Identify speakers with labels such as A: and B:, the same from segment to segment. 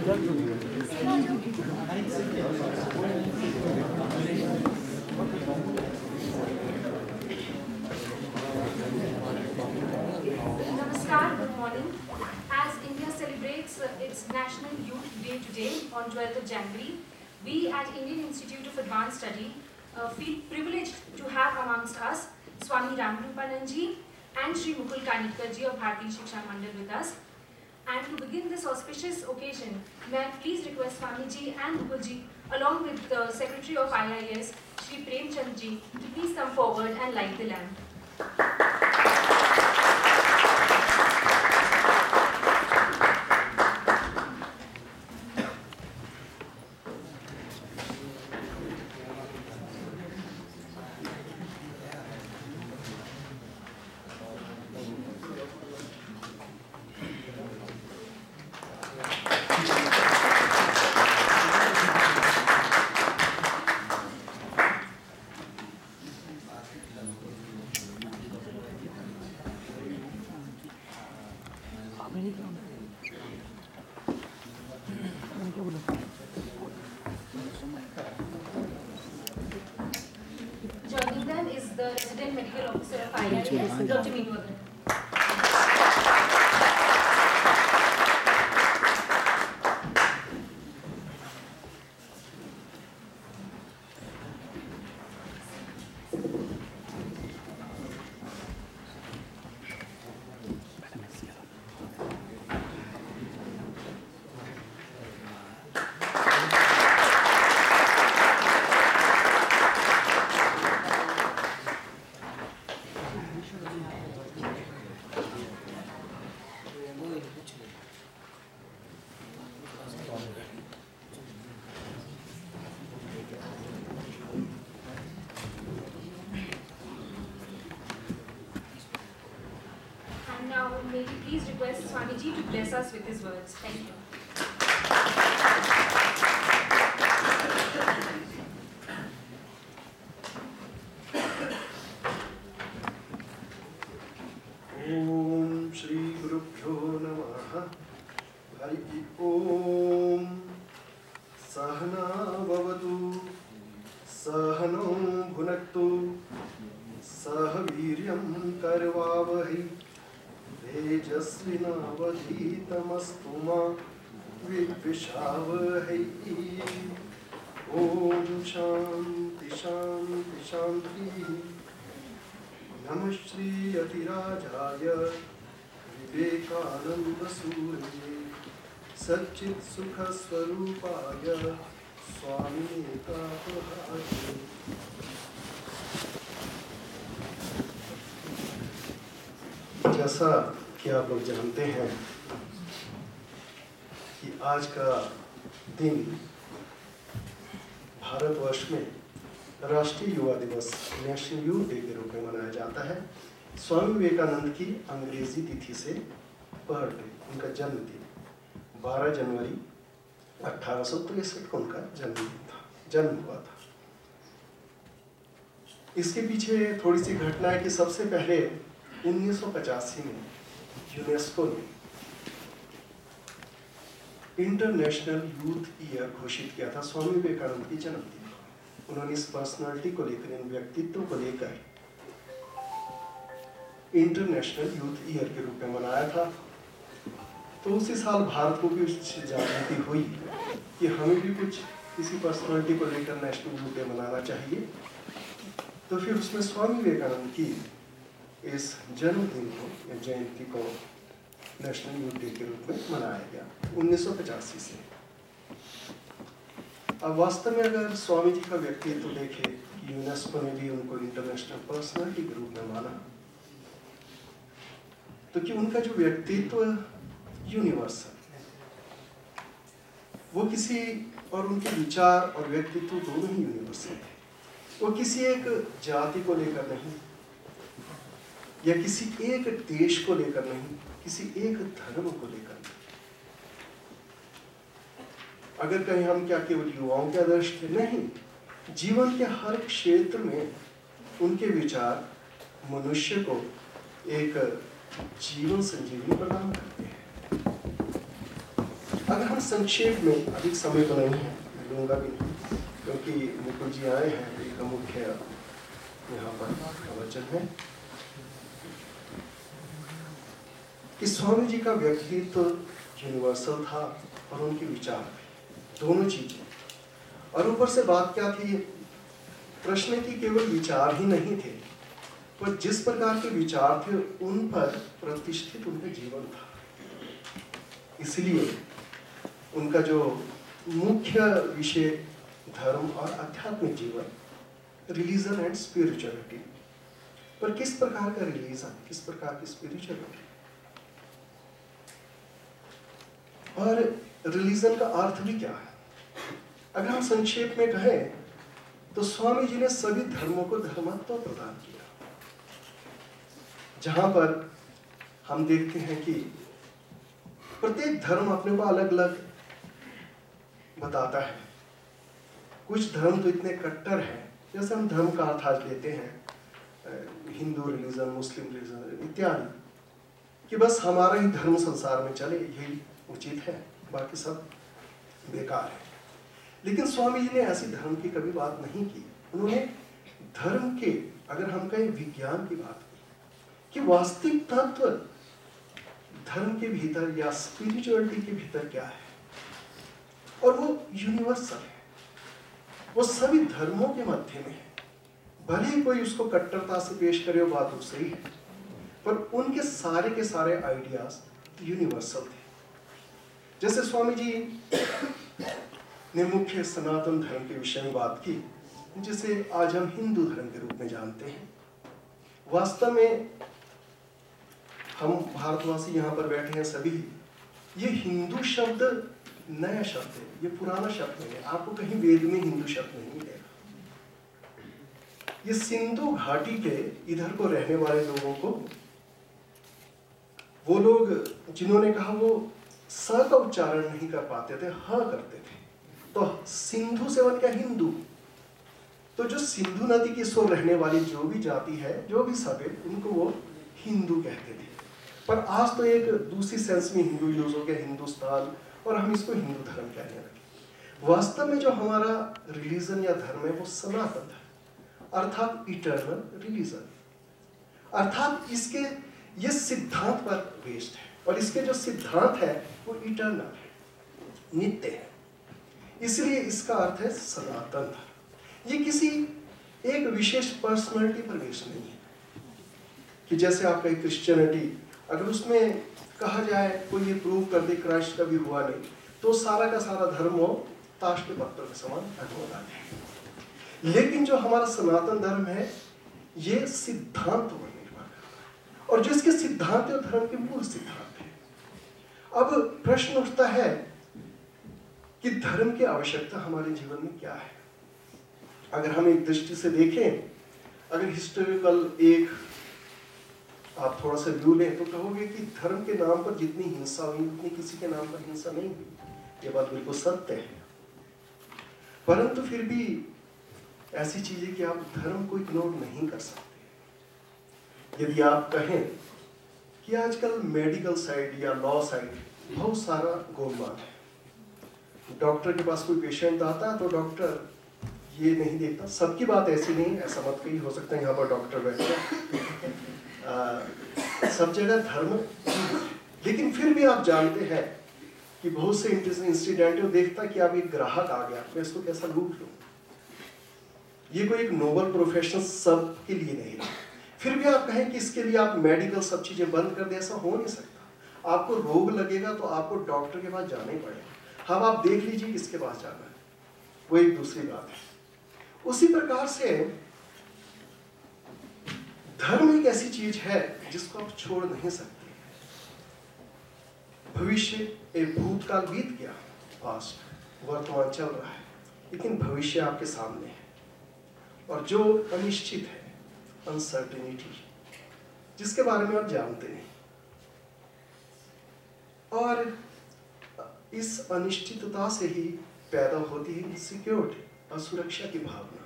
A: good morning. As India celebrates its National Youth Day today on 12th of January, we at Indian Institute of Advanced Study feel privileged to have amongst us Swami Vivekananda ji and Shri Mukul Kanitkar ji of Bharatiya Shiksha Mandal with us. And to begin this auspicious occasion, may I please request Swami ji and Mukul ji, along with the Secretary of IIAS, Shri Premchand ji, to please come forward and light the lamp. Joining them is the Resident Medical Officer of IIAS, Dr. Minu. Now, may we please request Swamiji to bless us with his words. Thank you.
B: Om Shri Gurubhyo Namaha. Hari Om. Sahana Bhavatu. Sahano Bhunaktu. Sahaviryam Karvavahi. तेजस्विनावधीतमस्तु मा विद्विषावहै। ओम शांति शांति शांति। नमः श्री अतिराजाय विवेकानंद सूरये सच्चित् सुख स्वरूपाय स्वामी विवेकानंद। जैसा कि आप लोग जानते हैं कि आज का दिन भारतवर्ष में राष्ट्रीय युवा दिवस नेशनल यूथ डे के रूप में मनाया जाता है। स्वामी विवेकानंद की अंग्रेजी तिथि से बर्थडे, उनका जन्मदिन 12 जनवरी 1863 को उनका जन्म हुआ था। इसके पीछे थोड़ी सी घटना है कि सबसे पहले 1985 में यूनेस्को ने इंटरनेशनल यूथ ईयर घोषित किया था स्वामी विवेकानंद की जन्मदिन को। उन्होंने इस पर्सनालिटी को लेकर, इन व्यक्तित्व को लेकर इंटरनेशनल यूथ ईयर के रूप में मनाया था। तो उसी साल भारत को भी उससे जागृति हुई कि हमें भी कुछ किसी पर्सनालिटी को लेकर नेशनल यूथ डे मनाना चाहिए। तो फिर उसमें स्वामी विवेकानंद की इस जन्मदिन को या जयंती को नेशनल यूथ डे के रूप में मनाया गया 1985 से। अब वास्तव में अगर स्वामी जी का व्यक्तित्व देखें, यूनेस्को ने भी उनको इंटरनेशनल पर्सनालिटी के रूप में माना, तो कि उनका जो व्यक्तित्व यूनिवर्सल है, वो किसी और उनके विचार और व्यक्तित्व दोनों ही यूनिवर्सल है। वो किसी एक जाति को लेकर नहीं, या किसी एक देश को लेकर नहीं, किसी एक धर्म को लेकर नहीं। अगर कहीं हम क्या केवल युवाओं के आदर्श थे? नहीं, जीवन के हर क्षेत्र में उनके विचार मनुष्य को एक जीवन संजीवनी प्रदान करते हैं। अगर हम संक्षेप में, अधिक समय तो नहीं है, लूँगा भी नहीं, क्योंकि मुकुल जी आए हैं, एक मुख्य यहाँ पर प्रवचन है कि स्वामी जी का व्यक्तित्व यूनिवर्सल था और उनके विचार दोनों चीजें। और ऊपर से बात क्या थी, प्रश्न की केवल विचार ही नहीं थे, पर जिस प्रकार के विचार थे उन पर प्रतिष्ठित उनका जीवन था। इसलिए उनका जो मुख्य विषय धर्म और आध्यात्मिक जीवन, रिलीजन एंड स्पिरिचुअलिटी, पर किस प्रकार का रिलीजन, किस प्रकार की स्पिरिचुअलिटी, और रिलीजन का अर्थ भी क्या है। अगर हम संक्षेप में कहें तो स्वामी जी ने सभी धर्मों को धर्मत्व प्रदान किया, जहां पर हम देखते हैं कि प्रत्येक धर्म अपने को अलग अलग बताता है। कुछ धर्म तो इतने कट्टर हैं, जैसे हम धर्म का अर्थ आज लेते हैं हिंदू रिलीजन, मुस्लिम रिलीजन इत्यादि, कि बस हमारा ही धर्म संसार में चले, यही उचित है, बाकी सब बेकार है। लेकिन स्वामी जी ने ऐसी धर्म की कभी बात नहीं की। उन्होंने धर्म के, अगर हम कहें विज्ञान की बात की, कि वास्तविक तत्व धर्म के भीतर या स्पिरिचुअलिटी के भीतर क्या है, और वो यूनिवर्सल है, वो सभी धर्मों के मध्य में है। भले ही कोई उसको कट्टरता से पेश करे, वो बात तो सही है, पर उनके सारे के सारे आइडियाज यूनिवर्सल थे। जैसे स्वामी जी ने मुख्य सनातन धर्म के विषय में बात की, जिसे आज हम हिंदू धर्म के रूप में जानते हैं। वास्तव में हम भारतवासी यहाँ पर बैठे हैं सभी, ये हिंदू शब्द नया शब्द है, ये पुराना शब्द नहीं है। आपको कहीं वेद में हिंदू शब्द नहीं मिलेगा। ये सिंधु घाटी के इधर को रहने वाले लोगों को, वो लोग जिन्होंने कहा वो स का उच्चारण नहीं कर पाते थे, ह करते थे, तो सिंधु से बन गया हिंदू। तो जो सिंधु नदी के सो रहने वाली जो भी जाति है, जो भी सब है, उनको वो हिंदू कहते थे। पर आज तो एक दूसरी सेंस में हिंदू यूज हो गया, हिंदुस्तान, और हम इसको हिंदू धर्म कहने लगे। वास्तव में जो हमारा रिलीजन या धर्म है वो सनातन धर्म, अर्थात इटर्नल रिलीजन, अर्थात इसके ये सिद्धांत पर बेस्ड है, और इसके जो सिद्धांत है वो इटर्नल है, नित्य है। इसलिए इसका अर्थ है सनातन धर्म। ये किसी एक विशेष पर्सनालिटी पर बेस्ड नहीं है, कि जैसे आपका क्रिश्चियनिटी, अगर उसमें कहा जाए कोई ये प्रूव कर दे क्राइस्ट कभी हुआ नहीं, तो सारा का सारा धर्म हो ताश के पत्तों के समान अधूरा है। लेकिन जो हमारा सनातन धर्म है, ये सिद्धांत पर निर्भर करता है, और जो इसके सिद्धांत है धर्म के मूल सिद्धांत है। अब प्रश्न उठता है कि धर्म की आवश्यकता हमारे जीवन में क्या है। अगर हम एक दृष्टि से देखें, अगर हिस्टोरिकल एक आप थोड़ा सा व्यू लें, तो कहोगे कि धर्म के नाम पर जितनी हिंसा हुई उतनी किसी के नाम पर हिंसा नहीं हुई। ये बात बिल्कुल सत्य है। परंतु फिर भी ऐसी चीजें कि आप धर्म को इग्नोर नहीं कर सकते। यदि आप कहें कि आजकल मेडिकल साइड या लॉ साइड बहुत सारा गोलमाल है, डॉक्टर के पास कोई पेशेंट आता है तो डॉक्टर ये नहीं देखता, सबकी बात ऐसी नहीं, ऐसा मत कही, हो सकता है यहाँ पर डॉक्टर बैठे सब जगह धर्म, लेकिन फिर भी आप जानते हैं कि बहुत से इंसिडेंट है, देखता कि आप एक ग्राहक आ गया, मैं इसको कैसा लूट लूं। ये कोई एक नोबल प्रोफेशन सब के लिए नहीं रहा। फिर भी आप कहें कि इसके लिए आप मेडिकल सब चीजें बंद कर दे, ऐसा हो नहीं सकता। आपको रोग लगेगा तो आपको डॉक्टर के पास जाना ही पड़ेगा। हम आप देख लीजिए किसके पास जाना है, वो एक दूसरी बात है। उसी प्रकार से धर्म एक ऐसी चीज है जिसको आप छोड़ नहीं सकते। भविष्य एक भूतकाल बीत गया, पास्ट वर्तमान चल रहा है, लेकिन भविष्य आपके सामने है। और जो अनिश्चित है, अनसर्टेनिटी, जिसके बारे में आप जानते नहीं, और इस अनिश्चितता से ही पैदा होती है इनसिक्योरिटी, असुरक्षा की भावना,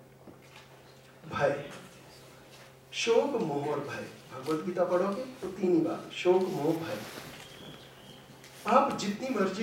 B: भय, शोक, मोह और भय। भगवत गीता पढ़ोगे तो तीन ही बात, शोक, मोह, भय। आप जितनी मर्जी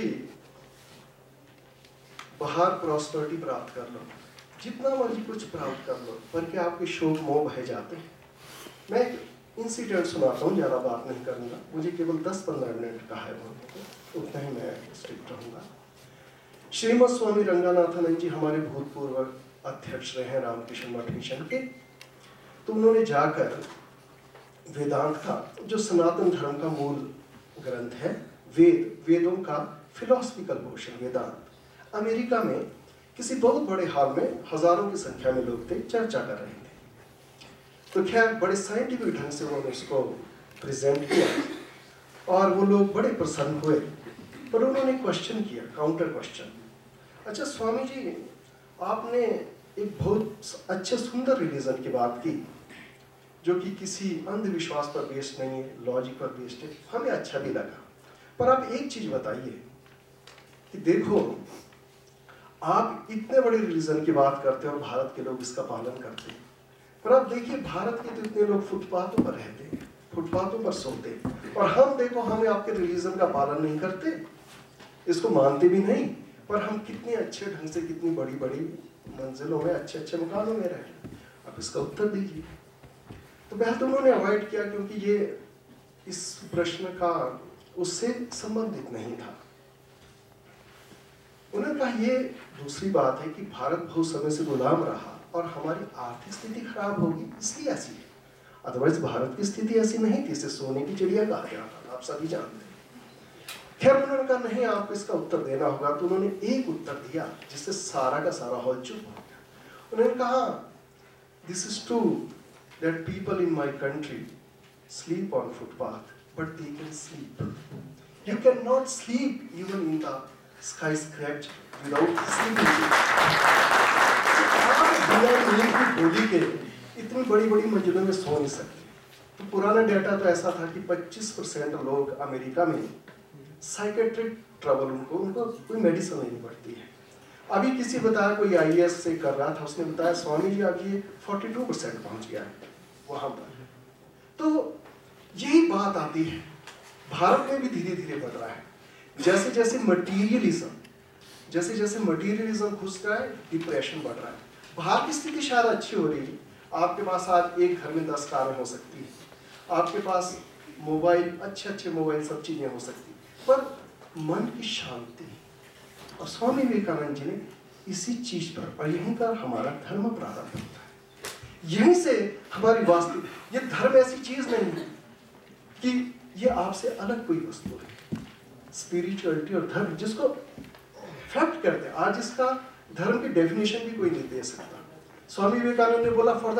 B: बाहर प्रॉस्पेरिटी प्राप्त कर लो, जितना मर्जी कुछ प्राप्त कर लो, पर क्या आपके शोक मोह बह जाते हैं? मैं एक इंसिडेंट सुनाता हूँ, ज़्यादा बात नहीं करूँगा, मुझे केवल 10-15 मिनट का है बोलने को, उतना ही मैं स्ट्रिक्ट रहूँगा। श्रीमद स्वामी रंगानाथानंद जी हमारे भूतपूर्व अध्यक्ष रहे हैं रामकृष्ण मठ मिशन के। तो उन्होंने जाकर वेदांत का, जो सनातन धर्म का मूल ग्रंथ है, वेदों का फिलोसफिकल पोर्शन वेदांत, अमेरिका में किसी बहुत बड़े हॉल में हजारों की संख्या में लोग थे, चर्चा कर रहे थे। तो खैर बड़े साइंटिफिक ढंग से उन्होंने उसको प्रेजेंट किया और वो लोग बड़े प्रसन्न हुए। पर उन्होंने क्वेश्चन किया, काउंटर क्वेश्चन, अच्छा स्वामी जी, आपने एक बहुत अच्छे सुंदर रिलीजन की बात की जो कि किसी अंधविश्वास पर बेस्ड नहीं है, लॉजिक पर बेस्ड है, हमें अच्छा भी लगा। पर आप एक चीज बताइए कि देखो, आप इतने बड़े रिलीजन की बात करते हैं और भारत के लोग इसका पालन करते हैं, पर आप देखिए भारत के तो इतने लोग फुटपाथों पर रहते हैं, फुटपाथों पर सोते हैं, और हम देखो हमें आपके रिलीजन का पालन नहीं करते, इसको मानते भी नहीं, पर हम कितने अच्छे ढंग से कितनी बड़ी बड़ी मंजिलों में, अच्छे अच्छे मकानों में रह रहे हैं। आप इसका उत्तर दीजिए। तो पहले तो उन्होंने अवॉइड किया क्योंकि ये इस प्रश्न का उससे संबंधित नहीं था। उन्होंने कहा ये दूसरी बात है कि भारत बहुत समय से गुलाम रहा और हमारी आर्थिक स्थिति खराब होगी इसलिए ऐसी है, अदरवाइज भारत की स्थिति ऐसी नहीं थी, इसे सोने की चिड़िया कहा जाता था, आप सभी जानते हैं। खैर उन्होंने कहा नहीं, आपको इसका उत्तर देना होगा। तो उन्होंने एक उत्तर दिया जिससे सारा का सारा हॉल चुप हो गया। उन्होंने कहा this is true that people in my country sleep on footpath but they can sleep, you can not sleep even in the skyscraper without sleeping। बिना नींद की गोली के इतनी बड़ी बड़ी मंजिलों में सो नहीं सकते। तो पुराना डेटा तो ऐसा था कि 25% लोग अमेरिका में साइकेट्रिक ट्रबल, उनको कोई मेडिसिन नहीं पड़ती है। अभी किसी बताया, कोई IIAS से कर रहा था, उसने बताया स्वामी जी अब ये 42% पहुंच गया है वहां पर। तो यही बात आती है, भारत में भी धीरे धीरे बढ़ रहा है। जैसे जैसे मटीरियलिज्म घुस रहा है, डिप्रेशन बढ़ रहा है। बाहर की स्थिति शायद अच्छी हो रही है, आपके पास आज एक घर में 10 कारें हो सकती है, आपके पास मोबाइल, अच्छे मोबाइल, सब चीजें हो सकती, पर मन की शांति। और स्वामी विवेकानंद जी ने इसी चीज पर, और यहीं पर हमारा धर्म प्रारंभ होता है, यहीं से हमारी वास्तविक, ये धर्म ऐसी चीज नहीं है कि ये आपसे अलग कोई वस्तु है। स्पिरिचुअलिटी और धर्म जिसको फैक्ट करते हैं, आज इसका धर्म की डेफिनेशन भी कोई नहीं दे सकता। स्वामी विवेकानंद ने बोला फॉर द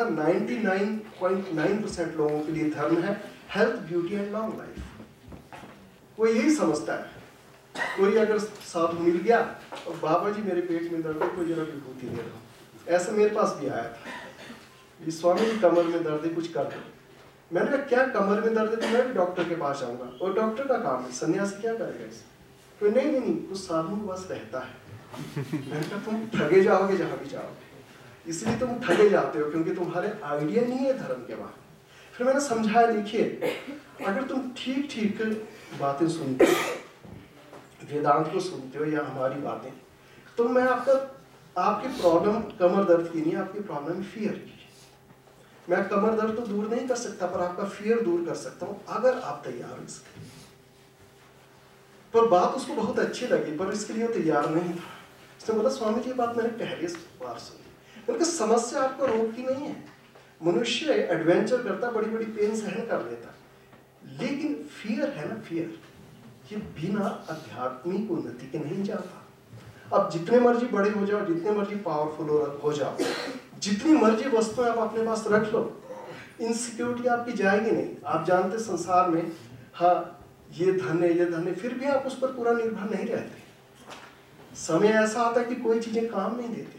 B: 99.9% लोगों के लिए धर्म है health, beauty and long life. वो यही समझता है। कोई अगर साधु मिल गया और बाबा जी मेरे पेट में दर्द है, कोई जरा विभूति दे दो, ऐसा मेरे पास भी आया था, ये स्वामी जी कमर में दर्द है, कुछ कर दो। मैंने कहा क्या कमर में दर्द है, तो मैं भी डॉक्टर के पास जाऊंगा, और डॉक्टर का काम है, सन्यासी क्या करेगा इसे? तो नहीं, कुछ साधु के पास रहता है। मैंने कहा तुम ठगे जाओगे जहां भी जाओगे, इसलिए तुम ठगे जाते हो क्योंकि तुम्हारे आइडिया नहीं है धर्म के बारे में। फिर मैंने समझाया, देखिए अगर तुम ठीक बातें सुनते हो, वेदांत को सुनते हो या हमारी बातें, तो मैं आपकी प्रॉब्लम कमर दर्द की नहीं, आपकी प्रॉब्लम फियर की। मैं कमर दर्द तो दूर नहीं कर सकता, पर आपका फियर दूर कर सकता हूं अगर आप तैयार हो इसके। पर बात उसको बहुत अच्छी लगी, पर इसके लिए तैयार नहीं था। उसने बोला स्वामी जी ये बात मैंने पहले बार सुनी। मैंने कहा समस्या आपको रोग की नहीं है, मनुष्य एडवेंचर करता, बड़ी बड़ी पेन सहन कर लेता, लेकिन फियर है ना, फियर ये बिना आध्यात्मिक उन्नति के नहीं जाता। अब जितने मर्जी बड़े हो जाओ, जितने मर्जी पावरफुल हो जाओ, जितनी मर्जी वस्तुएं आप अपने पास रख लो, इनसिक्योरिटी आपकी जाएगी नहीं। आप जानते संसार में, हाँ ये धन है, फिर भी आप उस पर पूरा निर्भर नहीं रहते। समय ऐसा आता है कि कोई चीजें काम नहीं देती।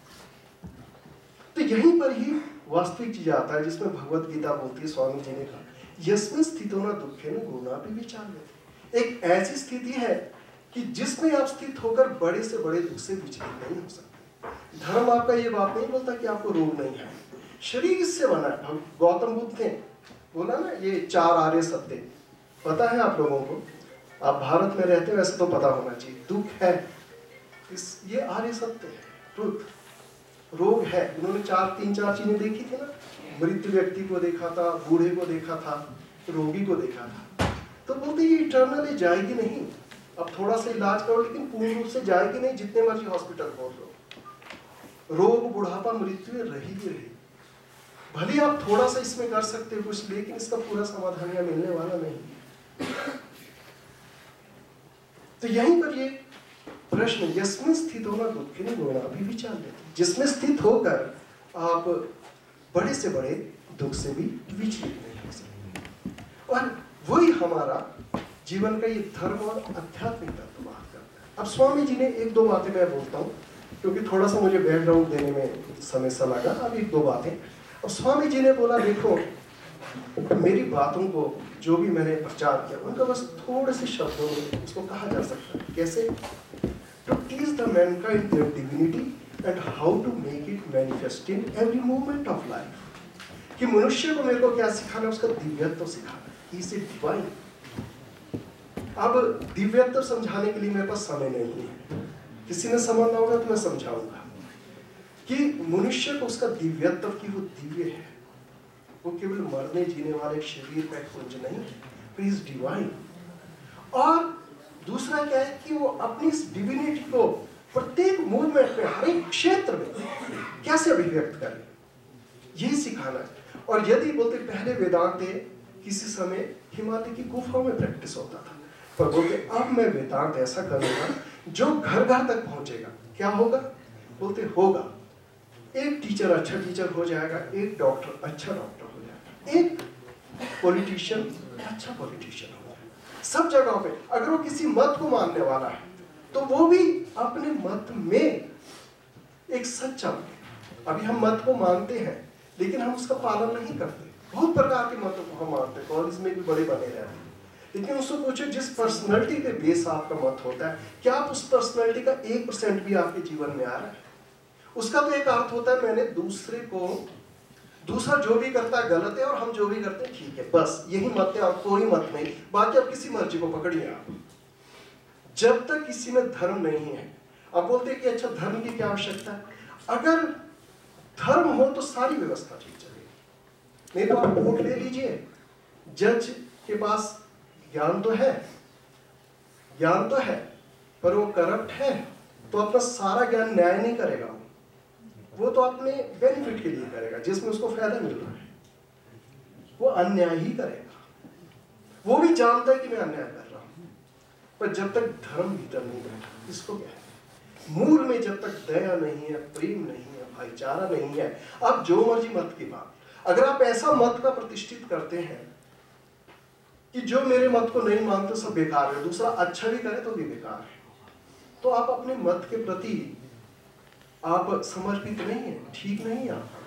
B: तो यहीं पर ही वास्तविक चीज आता है जिसमें भगवत गीता बोलती है, स्वामी जी ने कहा यस्मिन् स्थितो न दुःखेन गुणापि विचार्यते। एक ऐसी स्थिति है कि जिसमें आप स्थित होकर बड़े से बड़े दुख से विचलित नहीं हो सकते। धर्म आपका ये बात नहीं बोलता कि आपको रोग नहीं है, शरीर इससे बना है। गौतम बुद्ध ने बोला ना, ये 4 आर्य सत्य पता है आप लोगों को, आप भारत में रहते हो, ऐसा तो पता होना चाहिए। दुख है, ये आर्य सत्य है, ट्रुथ। रोग है, उन्होंने तीन चार चीजें देखी थी ना, मृत व्यक्ति को देखा था, बूढ़े को देखा था, रोगी को देखा था। तो बोलते ये इटर्नली जाएगी नहीं, अब थोड़ा सा इलाज करो लेकिन पूर्ण रूप से जाएगी नहीं, जितने मर्जी हॉस्पिटल खोल लो, रोग बुढ़ापा मृत्यु रही भी रही। भले आप थोड़ा सा इसमें कर सकते हो कुछ, लेकिन इसका पूरा समाधान यहाँ मिलने वाला नहीं। तो यहीं पर ये प्रश्न, जिसमें स्थित होना दुख नहीं अभी विचार लेते, जिसमें स्थित होकर आप बड़े से बड़े दुख से भी विचलित नहीं हो सकते। और वही हमारा जीवन का ये धर्म और आध्यात्मिक तत्व बात करता है। अब स्वामी जी ने एक दो बातें मैं बोलता हूँ, क्योंकि थोड़ा सा मुझे बैकग्राउंड देने में समय सा लगा। अब एक दो बातें। अब स्वामी जी ने बोला, देखो मेरी बातों को जो भी मैंने प्रचार किया उनका बस थोड़े से शब्दों में उसको कहा जा सकता है। कैसे? To teach the mankind their divinity and how to make it manifest in every moment of life. कि मनुष्य को मेरे को क्या सिखाना, उसका दिव्यत्व सिखाना, ही इज डिवाइन। अब दिव्यत्व समझाने के लिए मेरे पास समय नहीं है, किसी ने समझना होगा तो मैं समझाऊंगा कि मनुष्य को उसका दिव्यत्व की वो दिव्य है, वो केवल मरने जीने वाले शरीर का एक पुंज नहीं है, ही इज डिवाइन। और दूसरा क्या है कि वो अपनी इस डिविनिटी को प्रत्येक मूवमेंट में, हर एक क्षेत्र में कैसे अभिव्यक्त करे, यही सिखाना है। और यदि बोलते पहले वेदांत किसी समय हिमालय की गुफाओं में प्रैक्टिस होता था, पर बोलते अब मैं वेदांत ऐसा करूंगा जो घर घर तक पहुंचेगा। क्या होगा? बोलते होगा एक टीचर अच्छा टीचर हो जाएगा, एक डॉक्टर अच्छा डॉक्टर हो जाएगा, एक पॉलिटिशियन अच्छा पॉलिटिशियन हो जाएगा। सब जगहों पे अगर वो किसी मत को मानने वाला है तो वो भी अपने मत में एक सच्चा बने। अभी हम मत को मानते हैं लेकिन हम उसका पालन नहीं करते। बहुत प्रकार के मतों को हम मानते हैं, कॉलेज में भी बड़े बने रहते हैं, लेकिन उसको पूछो जिस पर्सनैलिटी पे बेस आपका मत होता है, क्या आप उस पर्सनैलिटी का 1% भी आपके जीवन में आ रहा है? उसका तो एक अर्थ होता है मैंने दूसरे को, दूसरा जो भी करता है गलत है और हम जो भी करते हैं ठीक है, बस यही मत है और कोई मत नहीं, बाकी आप किसी मर्जी को पकड़िए आप। जब तक किसी में धर्म नहीं है, अब बोलते हैं कि अच्छा धर्म की क्या आवश्यकता है? अगर धर्म हो तो सारी व्यवस्था ठीक चलेगी। नहीं तो आप वोट ले लीजिए, जज के पास ज्ञान तो है, ज्ञान तो है, पर वो करप्ट है तो अपना सारा ज्ञान न्याय नहीं करेगा, वो तो अपने बेनिफिट के लिए करेगा, जिसमें उसको फायदा मिल रहा है वो अन्याय ही करेगा। वो भी जानता है कि मैं अन्याय कर रहा हूं, पर जब तक धर्म भीतर नहीं बैठा, इसको क्या है, मूल में जब तक दया नहीं है, प्रेम नहीं है, भाईचारा नहीं है, आप जो मर्जी मत की बात, अगर आप ऐसा मत का प्रतिष्ठित करते हैं कि जो मेरे मत को नहीं मानते सब बेकार है, दूसरा अच्छा भी करे तो भी बेकार है, तो आप अपने मत के प्रति आप समर्पित नहीं है, ठीक नहीं है। आप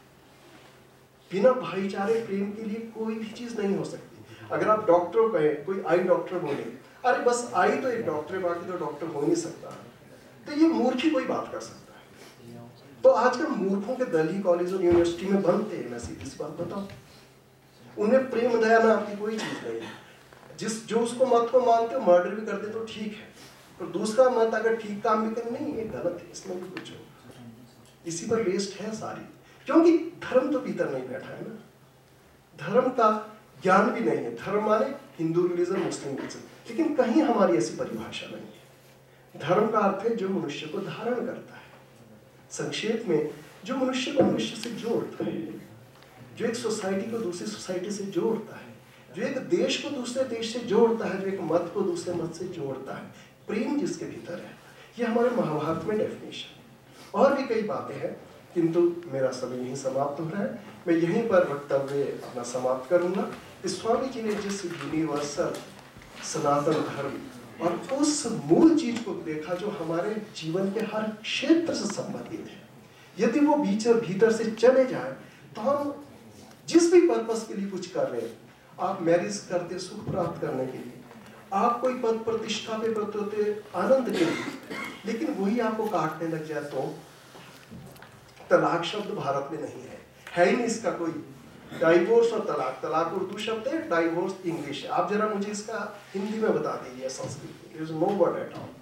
B: बिना भाईचारे प्रेम के लिए कोई भी चीज नहीं हो सकती। अगर आप डॉक्टर कहे, कोई आई डॉक्टर बोले, अरे बस आई तो एक डॉक्टर है, बाकी तो डॉक्टर हो नहीं सकता, तो ये मूर्ख ही कोई बात कर सकता है। तो आजकल मूर्खों के दल ही कॉलेज और यूनिवर्सिटी में बनते हैं। मैं सीधी सी बात बताऊं, उन्हें प्रेम दया नाम की कोई चीज नहीं है। जो उसको मत को मानते हो मर्डर भी कर दे तो ठीक है, पर दूसरा मत अगर ठीक काम भी करे, नहीं ये गलत है, इसमें भी कुछ हो, इसी पर बेस्ड है सारी, क्योंकि धर्म तो भीतर नहीं बैठा है ना, धर्म का ज्ञान भी नहीं है। धर्म माने हिंदू रिलीजन, मुस्लिम रिलीजन, लेकिन कहीं हमारी ऐसी परिभाषा नहीं है। धर्म का अर्थ है जो मनुष्य को धारण करता है, संक्षेप में जो मनुष्य को मनुष्य से जोड़ता है, जो एक सोसाइटी को दूसरी सोसाइटी से जोड़ता है, जो एक देश को दूसरे देश से जोड़ता है, जो एक मत को दूसरे मत से जोड़ता है, प्रेम जिसके भीतर है। ये हमारे महाभारत में डेफिनेशन। और भी कई बातें हैं, किंतु मेरा समय यहीं समाप्त हो रहा है, मैं यहीं पर वक्तव्य अपना समाप्त करूंगा। स्वामी जी ने जिस यूनिवर्सल सनातन धर्म और उस मूल चीज को देखा जो हमारे जीवन के हर क्षेत्र से संबंधित है, यदि वो भीतर से चले जाए तो हम जिस भी पर्पस के लिए कुछ कर रहे हैं, आप मैरिज करते सुख प्राप्त करने के लिए, आप कोई पद प्रतिष्ठा पे प्राप्त होते आनंद के लिए, लेकिन वही आपको काटने लग जाए तो तलाक शब्द भारत में नहीं है ही नहीं इसका कोई। डाइवोर्स और तलाक, तलाक उर्दू शब्द है, डाइवोर्स इंग्लिश। आप जरा मुझे इसका हिंदी में बता दीजिए, संस्कृत में नो वर्ड एट ऑल।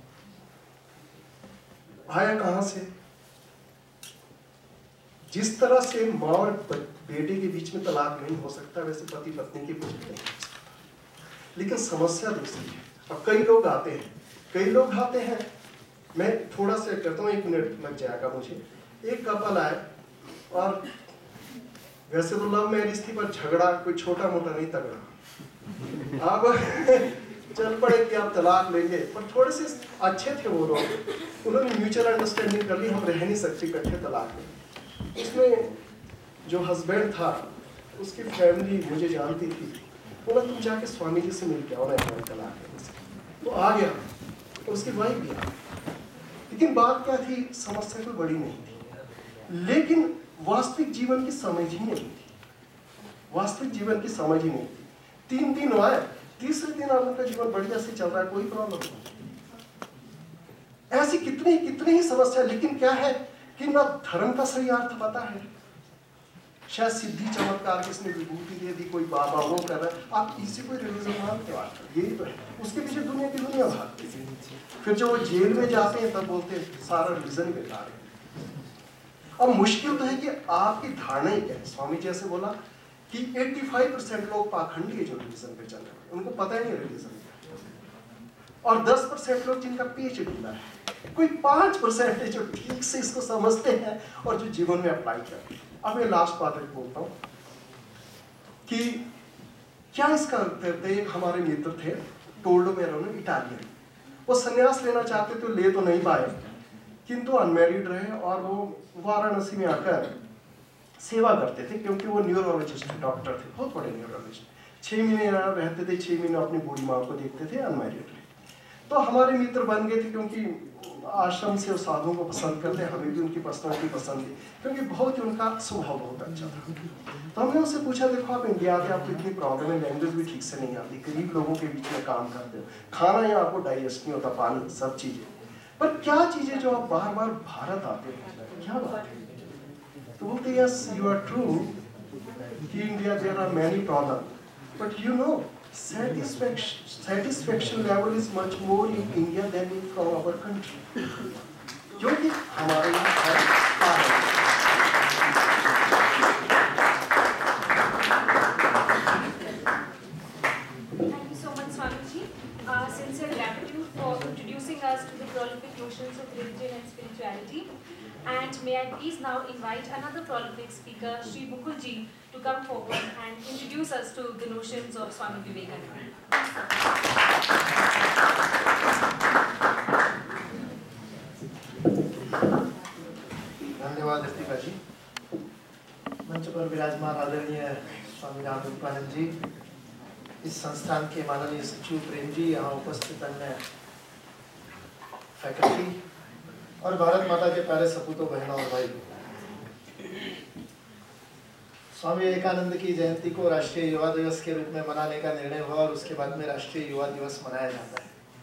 B: आया कहां से? जिस तरह से माँ और बेटे के बीच में तलाक नहीं हो सकता, वैसे पति पत्नी के बीच में नहीं हो सकता। लेकिन समस्या दूसरी है। अब कई लोग आते हैं, मैं थोड़ा सा करता हूँ, 1 मिनट लग जाएगा मुझे। एक कपल आए और वैसे तो लव मैरिज थी, पर झगड़ा कोई छोटा मोटा नहीं, तगड़ा। अब चल पड़े कि आप तलाक लेंगे, पर थोड़े से अच्छे थे वो लोग, उन्होंने म्यूचुअल अंडरस्टैंडिंग कर ली, हम रह नहीं सकते इकट्ठे, तलाक लेंगे। उसमें जो हस्बैंड था, उसकी फैमिली मुझे जानती थी, बोला तुम जाके स्वामी जी से मिल के आओ ना, हमारे तलाक लेने से। तो आ गया, तो उसकी वाइफ भी आ गई। लेकिन बात क्या थी, समस्या कोई बड़ी नहीं थी, लेकिन वास्तविक जीवन की समझ ही नहीं थी। वास्तविक जीवन की समझ ही नहीं थी। 3 दिन आए, तीसरे दिन आप उनका जीवन बढ़िया से चल रहा है, कोई प्रॉब्लम नहीं। ऐसी कितनी ही समस्या। लेकिन क्या है कि ना धर्म का सही अर्थ पता है, शायद सिद्धि चमत्कार किसने विभूति दे दी, कोई बाबा वो कर रहा है, आप इसी कोई रिलीजन मानते हो, यही तो है। उसके पीछे दुनिया की दुनिया भागती है। फिर जब वो जेल में जाते हैं तब बोलते हैं सारा रिलीजन बेकार है। अब मुश्किल तो है कि आपकी धारणा ही क्या है। स्वामी जी ऐसे बोला कि 85% लोग पाखंडी है जो रिलीजन पे चल रहे हैं, उनको पता ही नहीं रिलीजन क्या है। और 10% लोग जिनका पेच ढीला है, कोई 5% है जो ठीक से इसको समझते हैं और जो जीवन में अप्लाई करते हैं। अब मैं लास्ट बात बोलता हूँ कि क्या इसका अर्थ है। एक हमारे मित्र थे टोल्डो में रहने, इटालियन, वो संन्यास लेना चाहते थे, ले तो नहीं पाए, किंतु अनमैरिड रहे और वो वाराणसी में आकर सेवा करते थे, क्योंकि वो न्यूरोलॉजिस्ट थे, डॉक्टर थे, बहुत बड़े न्यूरोलॉजिस्ट। 6 महीने यहाँ रहते थे, 6 महीने अपनी बूढ़ी माँ को देखते थे, अनमैरिड रहे। तो हमारे मित्र बन गए थे, क्योंकि आश्रम से वो साधुओं को पसंद करते, हमें भी उनकी पर्सनालिटी पसंद थी, क्योंकि बहुत ही उनका स्वभाव बहुत अच्छा था। तो हमने उससे पूछा, देखो आप इंडिया आते, आपको इतनी प्रॉब्लम है, लैंग्वेज भी ठीक से नहीं आती, गरीब लोगों के बीच में काम करते हो, खाना यहाँ आपको डाइजेस्ट नहीं होता, पानी, सब चीज़ें, पर क्या चीज़ें जो आप बार बार भारत आते हो, क्या बात है? तो बोलते यस यू आर ट्रू कि India there are many problem, but you know satisfaction level is much more in India than in from our country, क्योंकि हमारे यहाँ
A: Thank you so much, Swamiji. Sincere gratitude for introducing us to the prolific notions of religion and spirituality. And may I please now invite another prolific speaker, Shri Mukul ji, to come forward and introduce us to the notions of Swami Vivekananda.
C: धन्यवाद दीपिका जी। मंच पर विराजमान आदरणीय स्वामी विवेकानंद जी, इस संस्थान के माननीय सचिव प्रेम जी, यहाँ उपस्थित अन्य फैकल्टी और भारत माता के प्यारे सपूतों, बहनों और भाई, स्वामी विवेकानंद की जयंती को राष्ट्रीय युवा दिवस के रूप में मनाने का निर्णय हुआ और उसके बाद में राष्ट्रीय युवा दिवस मनाया जाता है।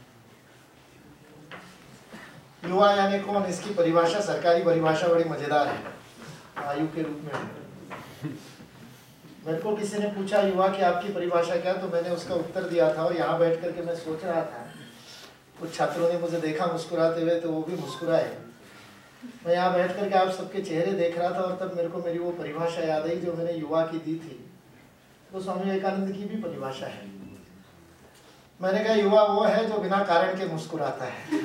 C: युवा यानी कौन, इसकी परिभाषा, सरकारी परिभाषा बड़ी मजेदार है, आयु के रूप में। मेरे को किसी ने पूछा युवा की आपकी परिभाषा क्या, तो मैंने उसका उत्तर दिया था और यहाँ बैठ करके मैं सोच रहा था, कुछ छात्रों ने मुझे देखा मुस्कुराते हुए तो वो भी मुस्कुराए। मैं यहाँ बैठ करके आप सबके चेहरे देख रहा था और तब मेरे को मेरी वो परिभाषा याद आई जो मैंने युवा की दी थी, वो स्वामी विवेकानंद की भी परिभाषा है। मैंने कहा युवा वो है जो बिना कारण के मुस्कुराता है।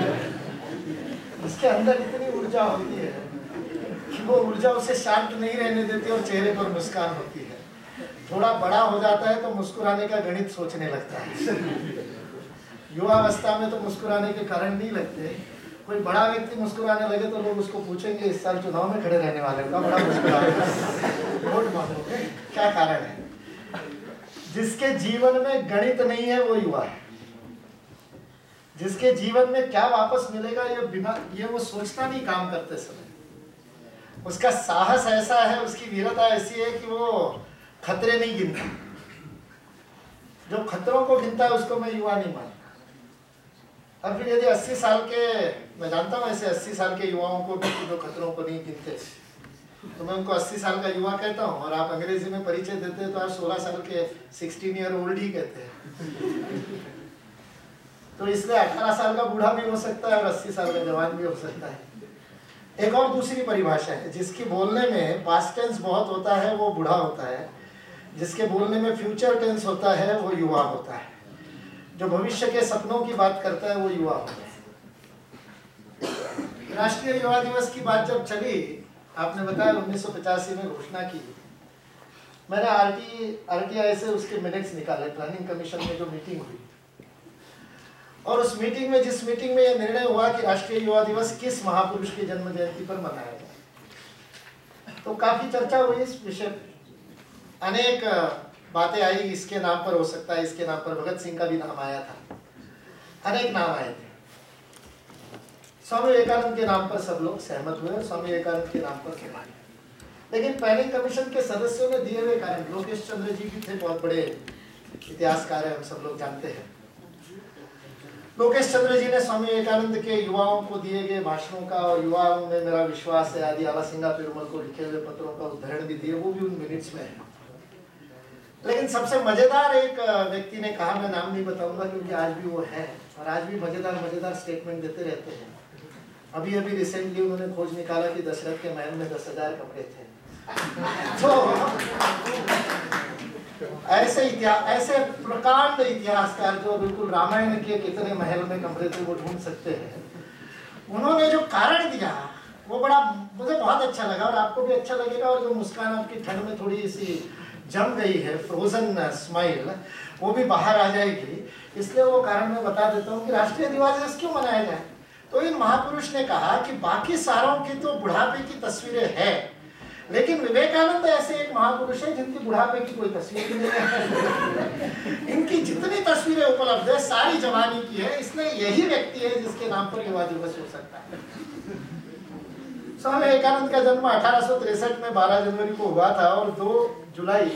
C: इसके अंदर इतनी ऊर्जा होती है कि वो ऊर्जा उसे शांत नहीं रहने देती और चेहरे पर मुस्कान होती है। थोड़ा बड़ा हो जाता है तो मुस्कुराने का गणित सोचने लगता है। युवावस्था में तो मुस्कुराने के कारण नहीं लगते। कोई बड़ा व्यक्ति मुस्कुराने लगे तो लोग उसको पूछेंगे इस साल चुनाव में खड़े रहने वाले का बड़ा मुस्कुरा वोट मांगोगे, क्या कारण है? जिसके जीवन में गणित नहीं है वो युवा है। जिसके जीवन में क्या वापस मिलेगा ये वो सोचता नहीं काम करते समय। उसका साहस ऐसा है, उसकी वीरता ऐसी है कि वो खतरे नहीं गिनता। जो खतरों को गिनता है उसको मैं युवा नहीं मानता। अब फिर यदि 80 साल के, मैं जानता हूँ ऐसे 80 साल के युवाओं को भी जो खतरों को नहीं गिनते, तो मैं उनको 80 साल का युवा कहता हूँ, और आप अंग्रेजी में परिचय देते हैं तो आप 16 साल के 16 ईयर ओल्ड ही कहते हैं। तो इसलिए 18 साल का बूढ़ा भी हो सकता है और 80 साल का जवान भी हो सकता है। एक और दूसरी परिभाषा है, जिसकी बोलने में पास्ट टेंस बहुत होता है वो बूढ़ा होता है, जिसके बोलने में फ्यूचर टेंस होता है वो युवा होता है, जो भविष्य के सपनों की बात करता है वो युवा होता है। राष्ट्रीय युवा दिवस की बात जब चली, आपने बताया 1985 में घोषणा की, मैंने RTI से उसके मिनट्स निकाले, प्लानिंग कमीशन में जो मीटिंग हुई, और उस मीटिंग में, जिस मीटिंग में यह निर्णय हुआ कि राष्ट्रीय युवा दिवस किस महापुरुष की जन्म जयंती पर मनाया जाए, तो काफी चर्चा हुई इस विषय पर। अनेक बातें आई, इसके नाम पर हो सकता है, इसके नाम पर, भगत सिंह का भी नाम आया था, अनेक नाम आए थे। स्वामी विवेकानंद के नाम पर सब लोग सहमत हुए, स्वामी विवेकानंद के नाम पर कहना। लेकिन प्लानिंग कमीशन के सदस्यों ने दिए हुए कारण, लोकेश चंद्र जी भी थे, बहुत बड़े इतिहासकार है, हम सब लोग जानते हैं। लोकेश चंद्र जी ने स्वामी विवेकानंद के युवाओं को दिए गए भाषणों का और युवाओं में मेरा विश्वास है आदि आला सिंगा पेरुमल को लिखे हुए पत्रों का उदाहरण भी दिए, वो भी उन मिनट्स में है। लेकिन सबसे मजेदार एक व्यक्ति ने कहा, मैं नाम नहीं बताऊंगा क्योंकि आज भी वो है और आज भी मजेदार स्टेटमेंट देते रहते हैं। अभी रिसेंटली उन्होंने खोज निकाला कि दशरथ के महल में 10,000 कमरे थे। तो ऐसे प्रकांड इतिहासकार जो बिल्कुल रामायण के कितने महल में कमरे थे वो ढूंढ सकते हैं। उन्होंने जो कारण दिया वो बड़ा मुझे बहुत अच्छा लगा और आपको भी अच्छा लगेगा, और जो मुस्कान आपकी ठंड में थोड़ी सी जम गई है, फ्रोजन स्माइल, वो भी बाहर आ जाएगी। इसलिए वो कारण मैं बता देता हूँ कि राष्ट्रीय युवा दिवस क्यों मनाया जाए। तो इन महापुरुष ने कहा कि बाकी सारों की तो बुढ़ापे की तस्वीरें हैं, लेकिन विवेकानंद ऐसे एक महापुरुष है जिनकी बुढ़ापे की कोई तस्वीर नहीं है। इनकी जितनी तस्वीरें उपलब्ध है सारी जवानी की है, इसलिए यही व्यक्ति है जिसके नाम पर युवा दिवस हो सकता है। स्वामी विवेकानंद का जन्म 1863 में 12 जनवरी को हुआ था और 4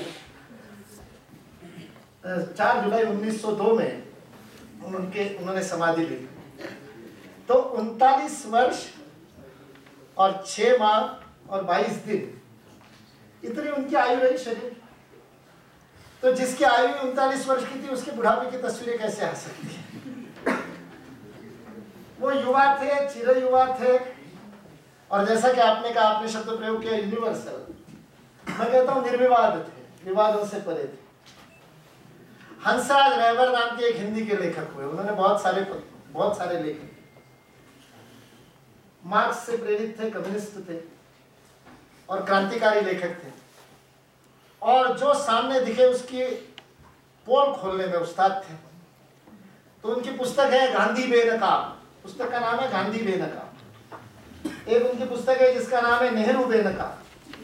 C: जुलाई 1902 में उन्होंने समाधि ली। तो 39 वर्ष और 6 माह और 22 दिन इतनी उनकी आयु रही शरीर। तो जिसकी आयु 39 वर्ष की थी उसके बुढ़ापे की तस्वीरें कैसे आ सकती है। वो युवा थे, चिर युवा थे, और जैसा कि आपने कहा, आपने शब्द प्रयोग किया यूनिवर्सल, मैं कहता हूं निर्विवाद थे, विवादों से परे थे। हंसराज रहबर नाम के एक हिंदी के लेखक हुए, उन्होंने बहुत सारे लेखक, मार्क्स से प्रेरित थे, कम्युनिस्ट थे और क्रांतिकारी लेखक थे, और जो सामने दिखे उसकी पोल खोलने में उस्ताद थे। तो उनकी पुस्तक है गांधी बेनकाब, पुस्तक का नाम है गांधी बेनकाब। एक उनकी पुस्तक है जिसका नाम है नेहरू बेनकाब।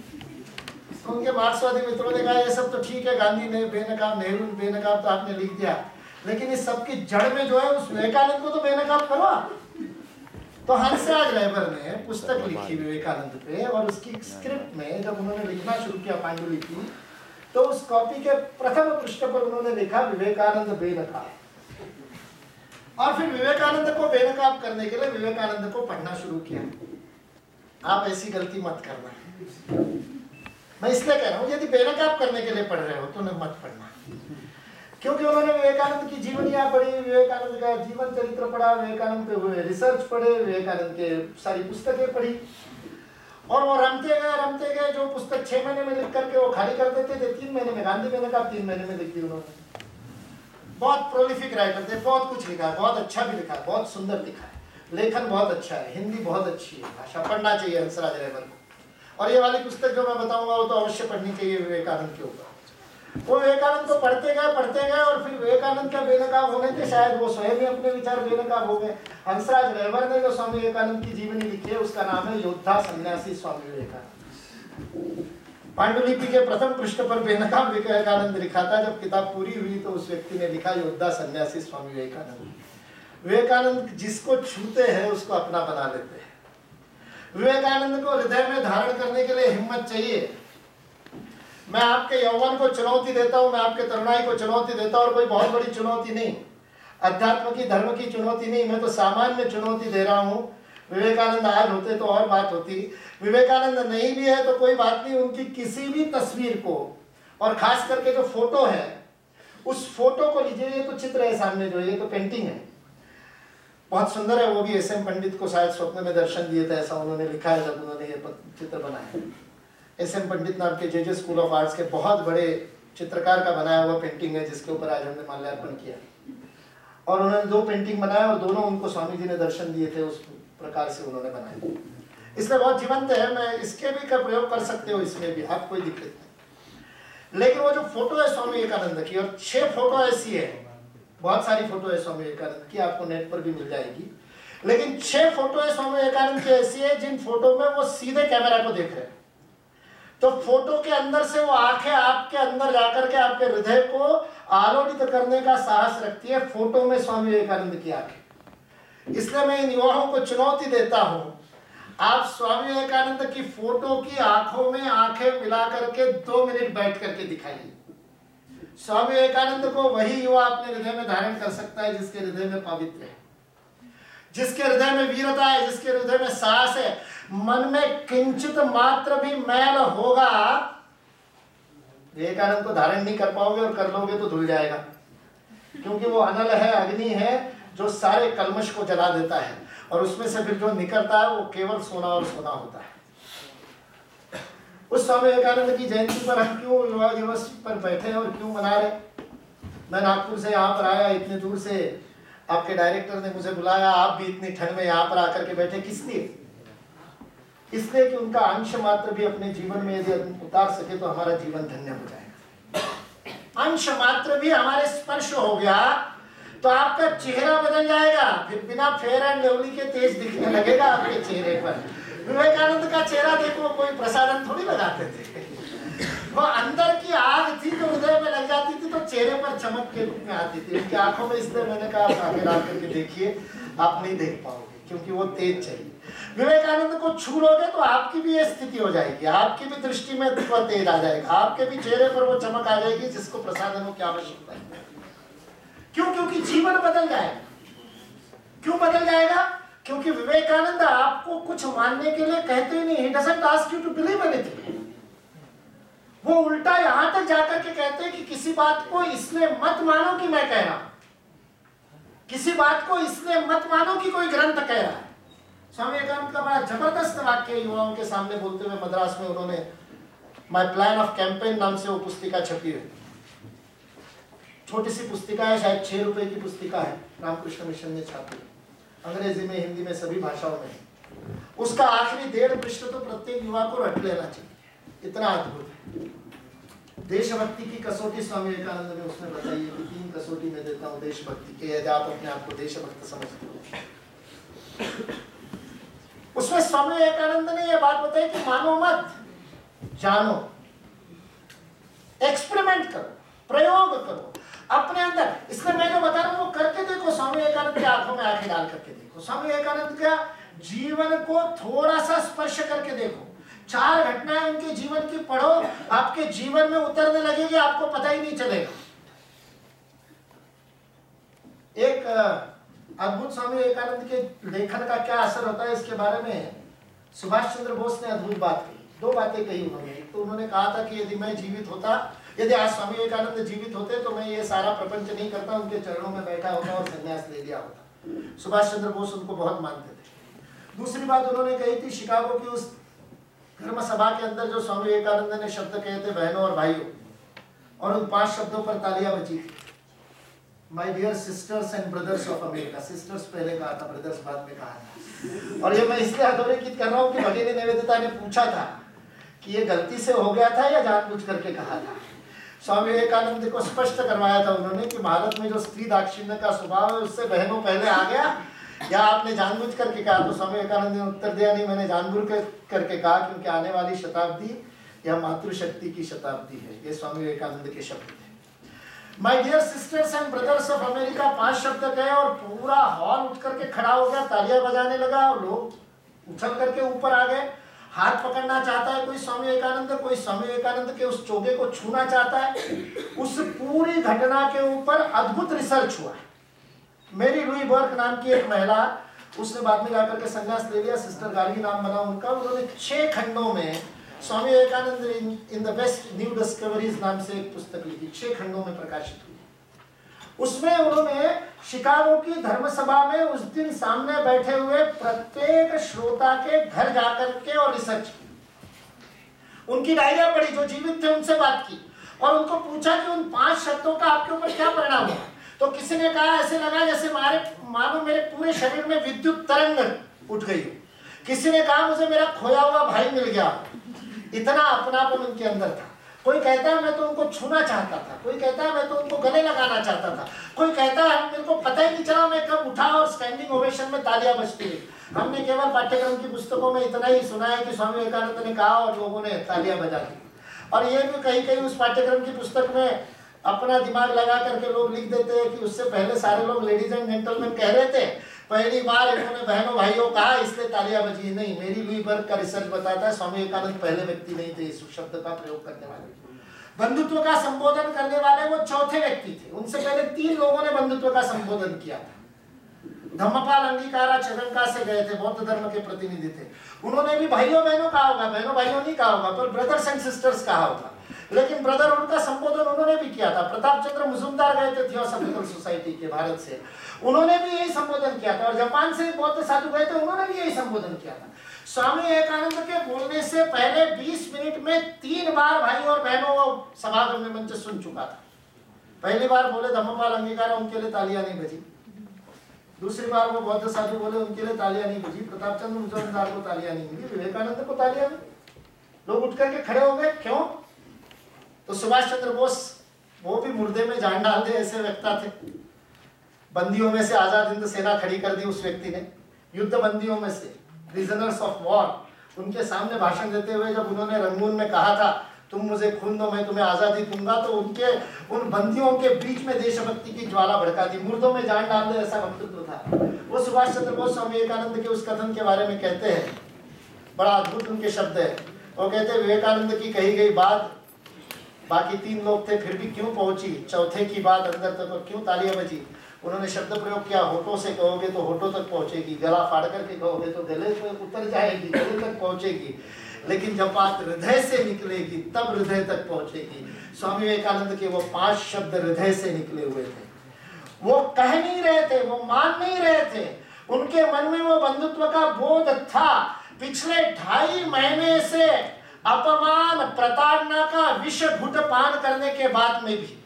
C: तो उनके मार्क्सवादी मित्रों ने कहा ये सब तो ठीक है, गांधी ने बेनकाब, नेहरू बेनकाब तो आपने लिख दिया, लेकिन इस सब की जड़ में जो है उस विवेकानंद को तो बेनकाब करो आप। तो हंसराज रहबर ने पुस्तक लिखी विवेकानंद पे, और उसकी स्क्रिप्ट में जब उन्होंने लिखना शुरू किया पांडुलिपि, तो उस कॉपी के प्रथम पृष्ठ पर उन्होंने लिखा विवेकानंद बेनकाब। और फिर विवेकानंद को बेनकाब करने के लिए विवेकानंद को पढ़ना शुरू किया। आप ऐसी गलती मत करना, मैं इसलिए कह रहा हूँ यदि बेनकाब करने के लिए पढ़ रहे हो तो न मत पढ़ना, क्योंकि उन्होंने विवेकानंद की जीवनियां पढ़ी, विवेकानंद का जीवन चरित्र पढ़ा, विवेकानंद पे हुए रिसर्च पढ़े, विवेकानंद के सारी पुस्तकें पढ़ी, और वो रमते गए। जो पुस्तक 6 महीने में लिख करके वो खाली कर देते थे, 3 महीने में गांधी बेनकाब 3 महीने में लिख दी उन्होंने। बहुत प्रोलिफिक राइटर थे, बहुत कुछ लिखा है, बहुत अच्छा भी लिखा है, बहुत सुंदर लिखा है, लेखन बहुत अच्छा है, हिंदी बहुत अच्छी है, भाषा पढ़ना चाहिए हंसराज रहबर को। और ये वाली पुस्तक जो मैं बताऊंगा वो तो अवश्य पढ़नी चाहिए विवेकानंद के ऊपर। वो विवेकानंद को पढ़ते गए और फिर विवेकानंद का बेनकाब होने थे, शायद वो स्वयं ही अपने विचार बेनकाब हो गए। हंसराज रहबर ने जो स्वामी विवेकानंद की जीवनी लिखी है उसका नाम है योद्धा सन्यासी स्वामी विवेकानंद। पांडुलिपि के प्रथम पृष्ठ पर बेनकाब विवेकानंद लिखा था। जब किताब पूरी हुई तो उस व्यक्ति ने लिखा योद्धा सन्यासी स्वामी विवेकानंद। विवेकानंद जिसको छूते हैं उसको अपना बना लेते हैं। विवेकानंद को हृदय में धारण करने के लिए हिम्मत चाहिए। मैं आपके यौवन को चुनौती देता हूं, मैं आपके तरुणाई को चुनौती देता हूं, और कोई बहुत बड़ी चुनौती नहीं, अध्यात्म की, धर्म की चुनौती नहीं, मैं तो सामान्य चुनौती दे रहा हूं। विवेकानंद आज होते तो और बात होती। विवेकानंद नहीं भी है तो कोई बात नहीं, उनकी किसी भी तस्वीर को, और खास करके जो फोटो है उस फोटो को लीजिए। ये तो चित्र है सामने, जो ये तो पेंटिंग है, बहुत सुंदर है। वो भी एस एम पंडित को शायद स्वप्न में दर्शन दिए थे, ऐसा उन्होंने लिखा है जब उन्होंने ये चित्र बनाया। एस एम पंडित नाम के जे स्कूल ऑफ आर्ट्स के बहुत बड़े चित्रकार का बनाया हुआ पेंटिंग है, जिसके ऊपर आज हमने माल्यार्पण किया। और उन्होंने 2 पेंटिंग बनाया और दोनों उनको स्वामी जी ने दर्शन दिए थे, उस प्रकार से उन्होंने बनाया। इसलिए बहुत जीवंत है, मैं इसके भी का प्रयोग कर सकते हो, इसमें भी आप कोई दिक्कत नहीं। लेकिन वो जो फोटो है स्वामी विवेकानंद की, और 6 फोटो ऐसी है, बहुत सारी फोटो है स्वामी विवेकानंद की, आपको नेट पर भी मिल जाएगी, लेकिन 6 फोटो है स्वामी विवेकानंद की ऐसी है जिन फोटो में वो सीधे कैमरा को देख रहे हैं। तो फोटो के अंदर से वो आंखें आपके अंदर जाकर के आपके हृदय को आलोकित करने का साहस रखती है, फोटो में स्वामी विवेकानंद की आंखें। इसलिए मैं इन युवाओं को चुनौती देता हूं, आप स्वामी विवेकानंद की फोटो की आंखों में आंखें मिला करके 2 मिनट बैठ करके दिखाइए। स्वामी विवेकानंद को वही युवा अपने हृदय में धारण कर सकता है जिसके हृदय में पावित्र्य है, जिसके हृदय में वीरता है, जिसके हृदय में साहस है। मन में किंचित मात्र भी मैल होगा, विवेकानंद को धारण नहीं कर पाओगे, और कर लोगे तो धुल जाएगा, क्योंकि वो अनल है, अग्नि है, जो सारे कल्मश को जला देता है, और उसमें से फिर जो निकलता है वो केवल सोना और सोना होता है। उस स्वामी विवेकानंद की जयंती पर हम क्यों युवा दिवस पर बैठे और क्यों मना रहे? मैं नागपुर से यहाँ पर आया, इतने दूर से आपके डायरेक्टर ने मुझे बुलाया, आप भी इतनी ठंड में यहाँ पर आकर के बैठे, किस लिए? इसलिए कि उनका अंश मात्र भी अपने जीवन में यदि उतार सके तो हमारा जीवन धन्य हो जाएगा। अंश मात्र भी हमारे स्पर्श हो गया तो आपका चेहरा बदल जाएगा, फिर बिना फेयर एंड लवली के तेज दिखने लगेगा आपके चेहरे पर। विवेकानंद का चेहरा देखो, कोई प्रसादन थोड़ी लगाते थे, वो अंदर की आग थी जो हृदय में लग जाती थी तो चेहरे पर चमक के रूप में आती थी उनकी आंखों में। इसलिए मैंने कहा आप आगे डाल करके देखिए, आप नहीं देख पाओगे क्योंकि वो तेज चाहिए। विवेकानंद को छू लोगे तो आपकी भी ये स्थिति हो जाएगी, आपकी भी दृष्टि में वो तेज आ जाएगा, आपके भी चेहरे पर वो चमक आ जाएगी जिसको प्रसादनों की आवश्यकता है। क्यों? क्योंकि जीवन बदल जाएगा। क्यों बदल जाएगा? क्योंकि विवेकानंद आपको कुछ मानने के लिए कहते ही नहीं, he doesn't ask you to believe anything। वो उल्टा यहां तक जाकर के कहते हैं कि किसी बात को इसलिए मत मानो कि मैं कह रहा हूं, किसी बात को इसलिए मत मानो कि कोई ग्रंथ कह रहा है। स्वामी विवेकानंद का बड़ा जबरदस्त वाक्य युवाओं के सामने बोलते हुए मद्रास में उन्होंने माय प्लान ऑफ कैंपेन नाम से वो पुस्तिका छपी है। छोटी सी पुस्तिका है, शायद 6 रुपए की पुस्तिका है, रामकृष्ण मिशन ने छापी, अंग्रेजी में, हिंदी में, सभी भाषाओं में। उसका आखिरी 1.5 पृष्ठ तो प्रत्येक युवा को रट लेना चाहिए, इतना अद्भुत है। देशभक्ति की कसौटी स्वामी विवेकानंद ने उसमें बताई है कि 3 कसौटी में देता हूँ देशभक्ति के, यदि आप अपने आप को देशभक्त समझते हो। उसमें स्वामी विवेकानंद ने यह बात बताई कि मानो मत, जानो, एक्सपेरिमेंट करो, प्रयोग करो अपने अंदर। इसलिए मैं जो बता रहा हूं वो करके देखो, स्वामी विवेकानंद की आंखों में आंखें डाल करके देखो, स्वामी विवेकानंद का जीवन को थोड़ा सा स्पर्श करके देखो, 4 घटनाएं उनके जीवन की पढ़ो, आपके जीवन में उतरने लगेगी, आपको पता ही नहीं चलेगा। एक अद्भुत स्वामी विवेकानंद के लेखन का क्या असर होता है इसके बारे में सुभाष चंद्र बोस ने अद्भुत बात कही। 2 बातें कही उन्होंने। एक तो उन्होंने कहा था कि यदि मैं जीवित होता, यदि आज स्वामी विवेकानंद जीवित होते तो मैं ये सारा प्रपंच नहीं करता, उनके चरणों में बैठा होता और संन्यास ले लिया होता। सुभाष चंद्र बोस उनको बहुत मानते थे। दूसरी बात उन्होंने कही थी, शिकागो की उस धर्म सभा के अंदर जो स्वामी विवेकानंद ने शब्द कहे थे बहनों और भाइयों, और उन 5 शब्दों पर तालियां बजी थी। My dear sisters and brothers of America, sisters पहले कहा था, ब्रदर्स बाद में कहा था। और ये मैं इसलिए अधोरेखित कर रहा हूँ कि भगिनी निवेदिता ने पूछा था कि ये गलती से हो गया था या जानबूझ करके कहा था। स्वामी विवेकानंद को स्पष्ट करवाया था उन्होंने कि भारत में जो स्त्री दाक्षिण्य का स्वभाव है उससे बहनों पहले आ गया, या आपने जानबूझ करके कहा? तो स्वामी विवेकानंद ने उत्तर दिया, नहीं, मैंने जानबूझ करके कहा, क्योंकि आने वाली शताब्दी यह मातृशक्ति की शताब्दी है। ये स्वामी विवेकानंद के शब्द थे। My dear sisters and brothers of America 5 शब्द कहे और पूरा हॉल उठ करके खड़ा हो गया, तालियां बजाने लगा और लोग उछल करके ऊपर आ गए। हाथ पकड़ना चाहता है कोई स्वामी विवेकानंद, कोई स्वामी विवेकानंद के उस चोगे को छूना चाहता है। उस पूरी घटना के ऊपर अद्भुत रिसर्च हुआ है। मेरी लुई बर्क नाम की एक महिला उसने बाद में जाकर के संन्यास ले लिया, सिस्टर गार्गी नाम बना उनका। उन्होंने 6 खंडों में Swami Vivekananda in the best new discoveries नाम से एक पुस्तक लिखी, 6 खंडों में प्रकाशित हुई। उसमें उन्होंने शिकागो की धर्म सभा में उस दिन सामने बैठे हुए प्रत्येक श्रोता के घर जाकर के और रिसर्च की, उनकी डायरिया पढ़ी, जो जीवित थे उनसे बात की और उनको पूछा कि उन 5 शब्दों का आपके ऊपर क्या परिणाम हुआ। तो किसी ने कहा ऐसे लगा जैसे मानो मेरे पूरे शरीर में विद्युत तरंग उठ गई। किसी ने कहा मुझे मेरा खोया हुआ भाई मिल गया, इतना अपनापन उनके अंदर था। कोई कहता है मैं तो उनको छूना चाहता था, कोई कहता है मैं तो उनको गले लगाना चाहता था, कोई कहता है मेरे को पता ही नहीं चला मैं कब उठा और स्टैंडिंग ओवेशन में तालियां बजती रही। हमने केवल पाठ्यक्रम की पुस्तकों में इतना ही सुना है कि स्वामी विवेकानंद ने कहा और लोगों ने तालियां बजा दी। और ये भी कहीं कहीं उस पाठ्यक्रम की पुस्तक में अपना दिमाग लगा करके लोग लिख देते हैं कि उससे पहले सारे लोग लेडीज एंड जेंटलमैन कह रहे थे, पहली बार इन्होंने बहनों भाइयों कहा इसलिए तालियां बजी। नहीं, मेरी लुई बर्ग का रिसर्च बताता है स्वामी विवेकानंद पहले व्यक्ति नहीं थे इस शब्द का प्रयोग करने वाले। बंधुत्व का संबोधन करने वाले वो चौथे व्यक्ति थे। उनसे पहले 3 लोगों ने बंधुत्व का संबोधन किया था। धम्मपाल अंगीकारा श्रीलंका से गए थे, बौद्ध धर्म के प्रतिनिधि थे। उन्होंने भी भाइयों बहनों कहा होगा, बहनों भाइयों नहीं कहा होगा, पर ब्रदर्स एंड सिस्टर्स कहा होगा। लेकिन ब्रदरहुड का संबोधन उन्होंने भी किया था। प्रताप चंद्र मुजुमदार गए थे थियोसॉफिकल सोसाइटी के भारत से, उन्होंने भी यही संबोधन किया था। और जापान से बौद्ध साधु गए थे, उन्होंने भी यही संबोधन किया था। स्वामी विवेकानंद के बोलने से पहले 20 मिनट में 3 बार भाई और बहनों वो सभागृह में मंच सुन चुका था। पहली बार बोले धम्मपाल अंगीकारा, उनके लिए तालियां नहीं बजी। दूसरी बार वो बौद्ध साधु बोले, उनके लिए तालियां नहीं बजी। प्रताप चंद्र मुजुमदार को तालियां नहीं मिली, विवेकानंद को तालियां मिली। लोग उठ करके खड़े हो गए, क्यों? तो सुभाष चंद्र बोस, वो भी मुर्दे में जान डाल दे ऐसे व्यक्ता थे। बंदियों में से आजाद हिंद सेना खड़ी कर दी उस व्यक्ति ने, युद्ध बंदियों में से, प्रिजनर्स ऑफ वॉर। उनके सामने भाषण देते हुए जब उन्होंने रंगून में कहा था तुम मुझे खून दो मैं तुम्हें आजादी दूंगा, तो उनके उन बंदियों के बीच में देशभक्ति की ज्वाला भड़का दी, मुर्दों में जान डाल दे ऐसा वक्तव्य था। वो सुभाष चंद्र बोस स्वामी विवेकानंद के उस कथन के बारे में कहते हैं, बड़ा अद्भुत उनके शब्द है। वो कहते हैं विवेकानंद की कही गई बात बाकी 3 लोग थे फिर भी क्यों पहुंची, चौथे की बात अंदर तक और क्यों तालियां बजी। उन्होंने शब्द प्रयोग किया, होठों से कहोगे तो होठों तक पहुंचेगी, गला फाड़ करके कहोगे तो गले पे उतर जाएगी, गले तक पहुंचेगी, लेकिन जब बात हृदय से निकलेगी तब हृदय तक पहुंचेगी। स्वामी विवेकानंद के वो 5 शब्द हृदय से निकले हुए थे। वो कह नहीं रहे थे, वो मान नहीं रहे थे, उनके मन में वो बंधुत्व का बोध था। पिछले 2.5 महीने से अपमान प्रताड़ना का विष घुट पान करने के बाद में भी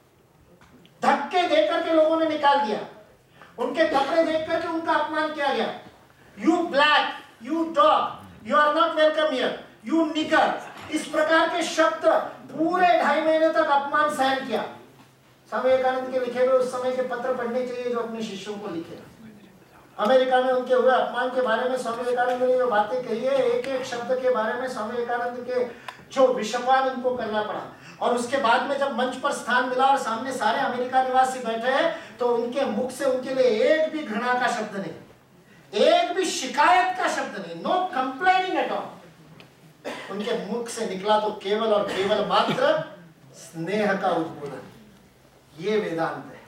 C: धक्के देकर के लोगों ने निकाल दिया। उनके कपड़े देख करके उनका अपमान किया गया। You black, you dog, you are not welcome here, you nigger, इस प्रकार के शब्द पूरे 2.5 महीने तक अपमान सहन किया। स्वामी विवेकानंद के लिखे हुए उस समय के पत्र पढ़ने चाहिए जो अपने शिष्यों को लिखे। अमेरिका में उनके हुए अपमान के बारे में स्वामी विवेकानंद ने जो बातें कही है, एक एक शब्द के बारे में स्वामी विवेकानंद के जो विषपान उनको करना पड़ा। और उसके बाद में जब मंच पर स्थान मिला और सामने सारे अमेरिका निवासी बैठे हैं, तो उनके मुख से उनके लिए एक भी घृणा का शब्द नहीं, एक भी शिकायत का शब्द नहीं, नो कंप्लेनिंग एट ऑल। उनके मुख से निकला तो केवल और केवल मात्र स्नेह का उद्बोधन। ये वेदांत है।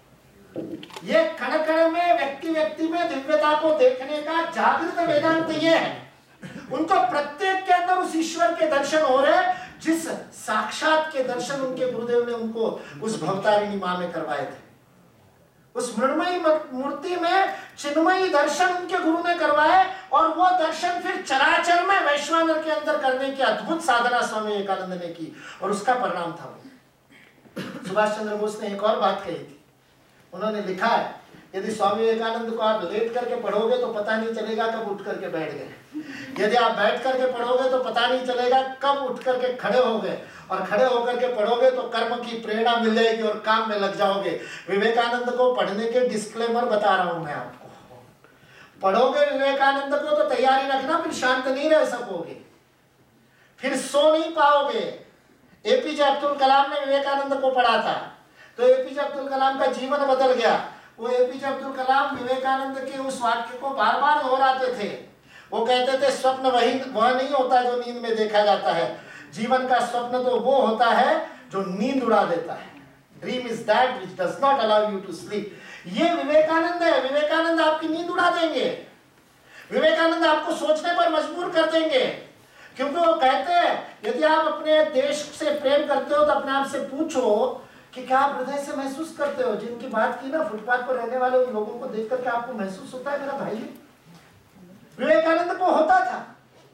C: ये कण कण में, व्यक्ति व्यक्ति में दिव्यता को देखने का जागृत वेदांत ये है। उनको प्रत्येक के अंदर उस ईश्वर के दर्शन हो रहे जिस साक्षात के दर्शन उनके गुरुदेव ने उनको उस भवतारिणी मां में करवाए थे। उस मृण्मयी मूर्ति में चिन्मयी दर्शन उनके गुरु ने करवाए, और वो दर्शन फिर चराचर में वैश्वानर के अंदर करने की अद्भुत साधना स्वामी विवेकानंद ने की, और उसका परिणाम था। सुभाष चंद्र बोस ने एक और बात कही थी। उन्होंने लिखा है, यदि स्वामी विवेकानंद को आप लेट करके पढ़ोगे तो पता नहीं चलेगा कब उठ करके बैठ गए, यदि आप बैठ करके पढ़ोगे तो पता नहीं चलेगा कब उठ करके खड़े हो गए, और खड़े होकर के पढ़ोगे तो कर्म की प्रेरणा मिल जाएगी और काम में लग जाओगे। विवेकानंद को पढ़ने के डिस्क्लेमर बता रहा हूं मैं आपको। पढ़ोगे विवेकानंद को तो तैयारी रखना, फिर शांत नहीं रह सकोगे, फिर सो नहीं पाओगे। एपीजे अब्दुल कलाम ने विवेकानंद को पढ़ा था, तो एपीजे अब्दुल कलाम का जीवन बदल गया। वो एपीजे अब्दुल कलाम विवेकानंद के उस वाक्य को बार बार दोहराते थे। वो कहते थे स्वप्न वह नहीं होता जो नींद में देखा जाता है, जीवन का स्वप्न तो वो होता है जो नींद उड़ा देता है। Dream is that which does not allow you to sleep. ये विवेकानंद है। विवेकानंद आपकी नींद उड़ा देंगे, विवेकानंद आपको सोचने पर मजबूर कर देंगे, क्योंकि वो कहते हैं यदि आप अपने देश से प्रेम करते हो तो अपने आप से पूछो कि क्या आप हृदय से महसूस करते हो। जिनकी बात की ना, फुटपाथ पर रहने वाले उन लोगों को देख करके आपको महसूस होता है मेरा भाई? विवेकानंद को होता था।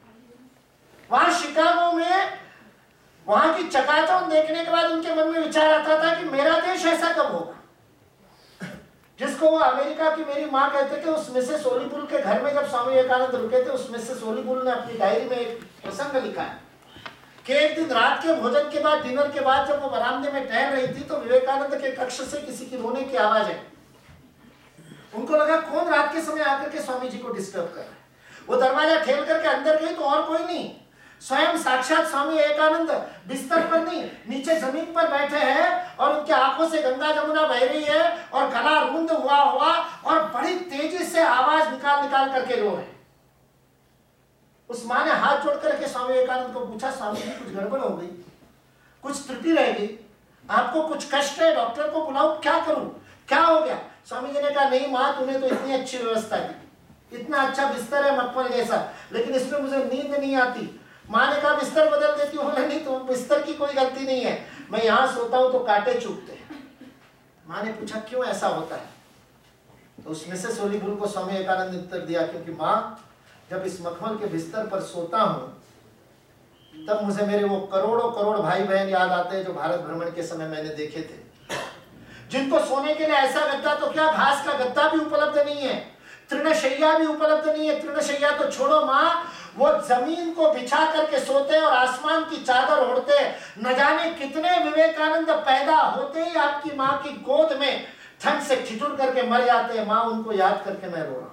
C: वहां शिकागो में वहां की चकाचौंध देखने के बाद उनके मन में विचार आता था कि मेरा देश ऐसा कब होगा, जिसको वो अमेरिका की मेरी माँ कहते थे। उस मिसेस ओलीपुल के घर में जब स्वामी विवेकानंद रुके थे, उस मिसेस ओलीपुल ने अपनी डायरी में एक प्रसंग लिखा है कि एक दिन रात के भोजन के बाद, डिनर के बाद जब वो बरामदे में टहल रही थी तो विवेकानंद के कक्ष से किसी की रोने की आवाज है। उनको लगा कौन रात के समय आकर के स्वामी जी को डिस्टर्ब कर रहा है। वो दरवाजा ठेल करके अंदर गई तो और कोई नहीं, स्वयं साक्षात स्वामी विवेकानंद बिस्तर पर नहीं, नीचे जमीन पर बैठे हैं और उनकी आंखों से गंगा जमुना बह रही है और गला रुंध हुआ और बड़ी तेजी से आवाज निकाल निकाल करके रो रहे। उस माँ ने हाथ जोड़ करके स्वामी विवेकानंद को पूछा, स्वामी जी कुछ गड़बड़ हो गई, कुछ त्रुटि रह गई, आपको कुछ कष्ट है, डॉक्टर को बुलाओ, क्या करूं, क्या हो गया? स्वामी जी ने कहा नहीं माँ, तूने तो इतनी अच्छी व्यवस्था की, इतना अच्छा बिस्तर है मखमल जैसा, लेकिन इसमें मुझे नींद नहीं आती। माँ ने कहा बिस्तर बदल देती हूँ। बोले नहीं, तो बिस्तर की कोई गलती नहीं है, मैं यहाँ सोता हूँ तो कांटे चुभते हैं। माँ ने पूछा क्यों ऐसा होता है? तो उसमें से सोलीपुर को स्वामी विवेकानंद ने उत्तर दिया, क्योंकि माँ जब इस मखमल के बिस्तर पर सोता हूँ तब मुझे मेरे वो करोड़ों करोड़ भाई बहन याद आते हैं जो भारत भ्रमण के समय मैंने देखे थे, जिनको सोने के लिए ऐसा गद्दा तो क्या, घास का गद्दा भी उपलब्ध नहीं है, तृणशैया भी उपलब्ध नहीं है। तृणशैया तो छोड़ो माँ, वो जमीन को बिछा करके सोते हैं और आसमान की चादर ओढ़ते हैं। न जाने कितने विवेकानंद पैदा होते ही आपकी माँ की गोद में ठंड से ठिठुर करके मर जाते हैं। माँ, उनको याद करके मैं रो रहा हूं।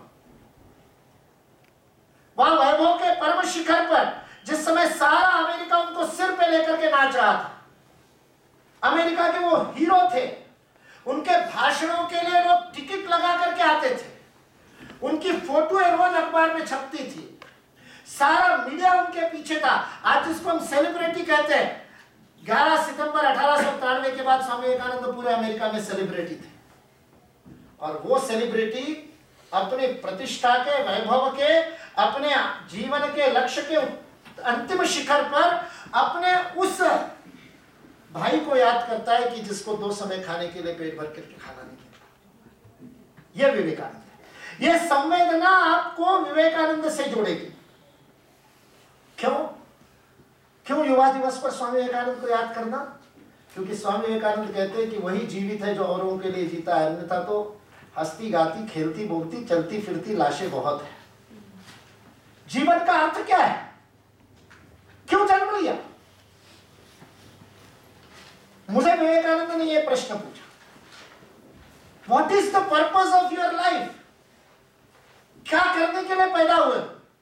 C: वहां वैभव के परम शिखर पर जिस समय सारा अमेरिका उनको सिर पे लेकर के नाच रहा था, अमेरिका के वो हीरो थे, उनके भाषणों के लिए लोग टिकट लगा करके आते थे, उनकी फोटो रोज अखबार में छपती थी, सारा मीडिया उनके पीछे था। आज जिसको हम सेलिब्रिटी कहते हैं, 11 सितंबर 1893 के बाद स्वामी विवेकानंद पूरे अमेरिका में सेलिब्रिटी थे। और वो सेलिब्रिटी अपने प्रतिष्ठा के, वैभव के, अपने जीवन के लक्ष्य के अंतिम शिखर पर अपने उस भाई को याद करता है कि जिसको 2 समय खाने के लिए पेट भर करके खाना नहीं मिलता। यह विवेकानंद है। यह संवेदना आपको विवेकानंद से जोड़ेगी। क्यों युवा दिवस पर स्वामी विवेकानंद को याद करना? क्योंकि स्वामी विवेकानंद कहते हैं कि वही जीवित है जो औरों के लिए जीता है, अन्यथा तो हंसती गाती खेलती बोलती चलती फिरती लाशें बहुत है। जीवन का अर्थ क्या है? क्यों जन्म लिया? मुझे विवेकानंद ने यह प्रश्न पूछा, what is the purpose of your life? क्या करने के लिए पैदा हुए?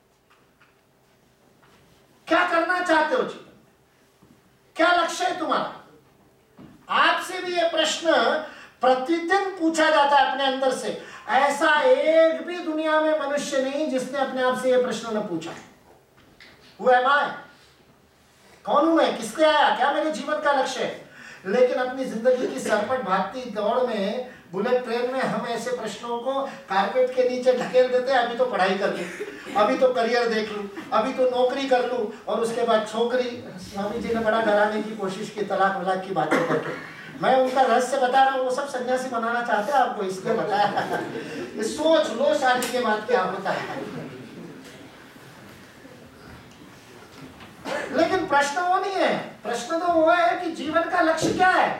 C: क्या करना चाहते हो जीवन? क्या लक्ष्य है तुम्हारा? आपसे भी यह प्रश्न प्रतिदिन पूछा जाता है अपने अंदर से। ऐसा एक भी दुनिया में मनुष्य नहीं जिसने अपने आप से यह प्रश्न न पूछा। Who am I? कौन हूं मैं? किससे आया? क्या मेरे जीवन का लक्ष्य है? लेकिन अपनी जिंदगी की सरपट भागती दौड़ में, बुलेट ट्रेन में हम ऐसे प्रश्नों को कारपेट के नीचे ढकेल देते हैं। अभी तो पढ़ाई कर लूं, अभी तो करियर देख लूं, अभी तो नौकरी कर लूं, और उसके बाद छोकरी। स्वामी जी ने बड़ा डराने की कोशिश की तलाक वलाक की बातें करके। मैं उनका रहस्य बता रहा हूँ, वो सब सन्यासी बनाना चाहते हैं आपको, इसलिए बताया। सोच लो शादी के बाद क्या होता है। लेकिन प्रश्न वो नहीं है। प्रश्न तो वो है कि जीवन का लक्ष्य क्या है।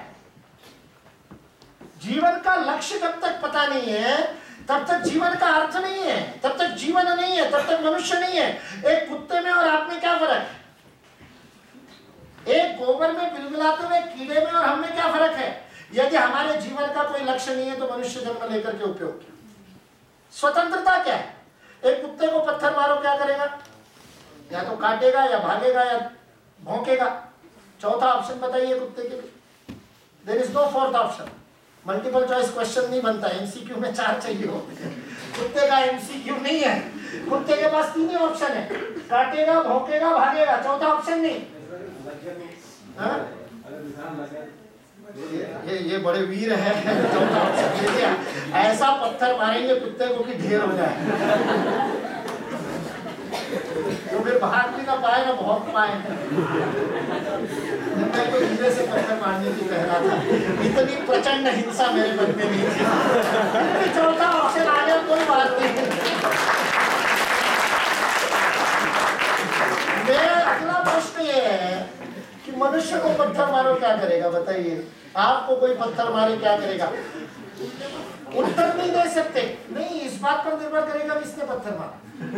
C: जीवन का लक्ष्य जब तक पता नहीं है तब तक जीवन का अर्थ नहीं है, तब तक जीवन नहीं है, तब तक मनुष्य नहीं है। एक कुत्ते में और आप में क्या फर्क है? एक गोबर में बिलबिलाते हुए कीड़े में और हम में क्या फर्क है? यदि हमारे जीवन का कोई लक्ष्य नहीं है तो मनुष्य जन्म लेकर के उपयोग क्या? स्वतंत्रता क्या है? एक कुत्ते को पत्थर मारो, क्या करेगा? या तो काटेगा या भागेगा या भौंकेगा। चौथा ऑप्शन बताइए कुत्ते के लिए। There is no fourth option. Multiple choice question नहीं बनता, एमसीक्यू में 4 चाहिए होते हैं। कुत्ते का एमसीक्यू नहीं है। कुत्ते के पास 3 ही ऑप्शन है, काटेगा, भौंकेगा, भागेगा। चौथा ऑप्शन नहीं। ये बड़े वीर हैं। ऐसा पत्थर मारेंगे कुत्ते को कि ढेर हो जाए, तो फिर भाग भी ना पाए ना भौंक पाए। मैं तो धीरे से पत्थर मारने की कह रहा था, इतनी प्रचंड हिंसा मेरे मन में नहीं थी। चौथा ऑप्शन आ गया, कोई बात नहीं। मेरा अगला प्रश्न ये है कि मनुष्य को पत्थर मारो क्या करेगा, बताइए। आपको कोई पत्थर मारे क्या करेगा? उत्तर नहीं दे सकते। नहीं, इस बात पर निर्भर करेगा किसने पत्थर मारा।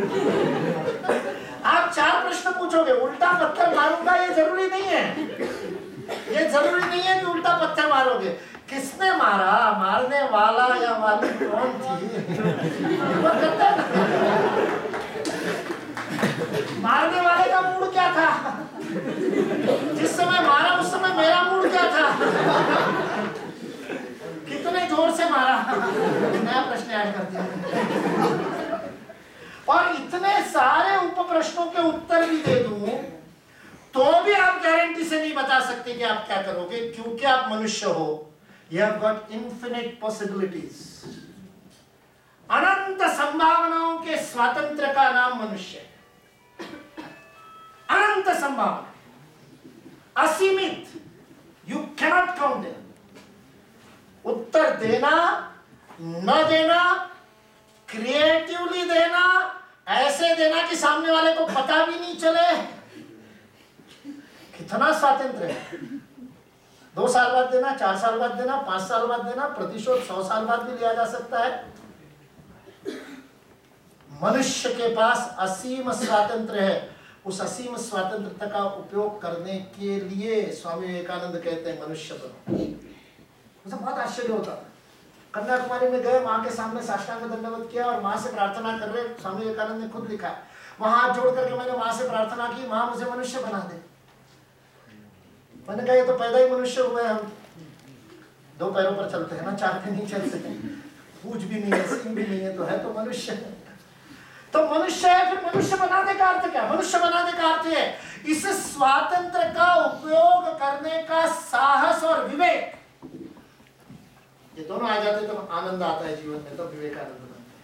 C: आप 4 प्रश्न पूछोगे, उल्टा पत्थर मारूंगा ये जरूरी नहीं है। ये जरूरी नहीं है कि उल्टा पत्थर मारोगे। किसने मारा, मारने वाला या वाली कौन थी, मारने वाले का मूड क्या था, जिस समय मारा उस समय मेरा मूड क्या था, कितने जोर से मारा। नया प्रश्न ऐड कर दिया। और इतने सारे उप प्रश्नों के उत्तर भी दे दूं तो भी आप गारंटी से नहीं बता सकते कि आप क्या करोगे, क्योंकि आप मनुष्य हो। You have got infinite possibilities. अनंत संभावनाओं के स्वातंत्र का नाम मनुष्य है। अनंत संभावना, असीमित, you cannot count them. उत्तर देना, न देना, क्रिएटिवली देना, ऐसे देना कि सामने वाले को पता भी नहीं चले। कितना स्वातंत्र है। 2 साल बाद देना, 4 साल बाद देना, 5 साल बाद देना, प्रतिशोध 100 साल बाद भी लिया जा सकता है। मनुष्य के पास असीम स्वातंत्र है। उस असीम स्वतंत्रता का उपयोग करने के लिए स्वामी विवेकानंद कहते हैं मनुष्य बनो। मुझे बहुत आश्चर्य होता था। कन्याकुमारी में गए, माँ के सामने साष्टांग दंडवत किया और माँ से प्रार्थना कर रहे। स्वामी विवेकानंद ने खुद लिखा, वहां हाथ जोड़ करके मैंने माँ से प्रार्थना की, माँ मुझे मनुष्य बना दे। मैंने कहा ये तो पैदा ही मनुष्य हुए, हम 2 पैरों पर चलते हैं ना, 4 पे नहीं चल सकते, पूछ भी नहीं है, सिंह भी नहीं है, तो मनुष्य है। तो मनुष्य है, फिर मनुष्य बनाने का अर्थ क्या? मनुष्य बनाने का अर्थ है इस स्वातंत्र का उपयोग करने का साहस और विवेक। ये दोनों आ जाते तो आनंद आता है जीवन में, तो विवेकानंद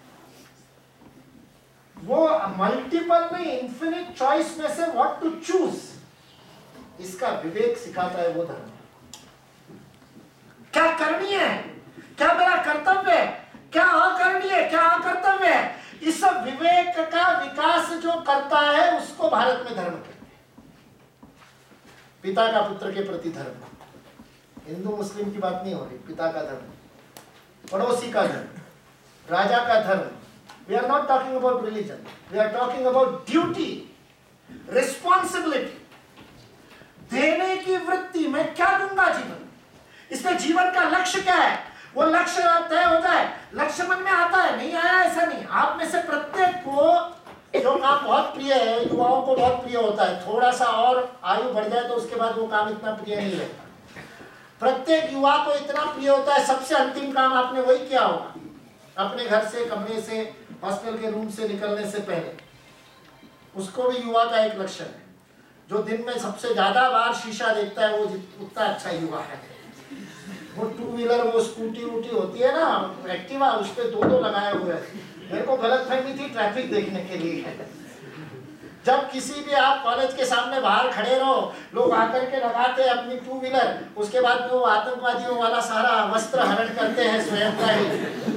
C: बनते। वो मल्टीपल में इन्फिनिट चॉइस में से व्हाट टू चूज, इसका विवेक सिखाता है वो धर्म। क्या करनी है, क्या मेरा कर्तव्य है, क्या अकरणीय है, क्या अकर्तव्य है, इस विवेक का विकास जो करता है उसको भारत में धर्म कहते हैं। पिता का पुत्र के प्रति धर्म, हिंदू मुस्लिम की बात नहीं हो रही, पिता का धर्म, पड़ोसी का धर्म, राजा का धर्म। We are not talking about religion, we are talking about duty, responsibility. देने की वृत्ति, मैं क्या दूंगा जीवन, इसमें जीवन का लक्ष्य क्या है, वो लक्ष्य तय हो जाए। लक्ष्य मन में आता है, नहीं आया ऐसा नहीं। आप में से प्रत्येक को जो काम बहुत प्रिय है, युवाओं को बहुत प्रिय होता है, थोड़ा सा और आयु बढ़ जाए तो उसके बाद वो काम इतना प्रिय नहीं रहता। प्रत्येक युवा को इतना प्रिय होता है, सबसे अंतिम काम आपने वही किया होगा, अपने घर से, कमरे से, हॉस्टल के रूम से निकलने से पहले। उसको भी युवा का एक लक्ष्य है। जो दिन में सबसे ज्यादा बार शीशा देखता है वो उतना अच्छा युवा है। वो 2 व्हीलर, वो स्कूटी वूटी होती है ना, एक्टिवा, उस पे 2 लगाए हुए हैं। मेरे को गलतफहमी थी ट्रैफिक देखने के लिए। जब किसी भी आप कॉलेज के सामने बाहर खड़े रहो, लोग आकर के लगाते हैं अपनी 2 व्हीलर, उसके बाद वो आतंकवादियों वाला सारा वस्त्र हरण करते हैं स्वयं का ही,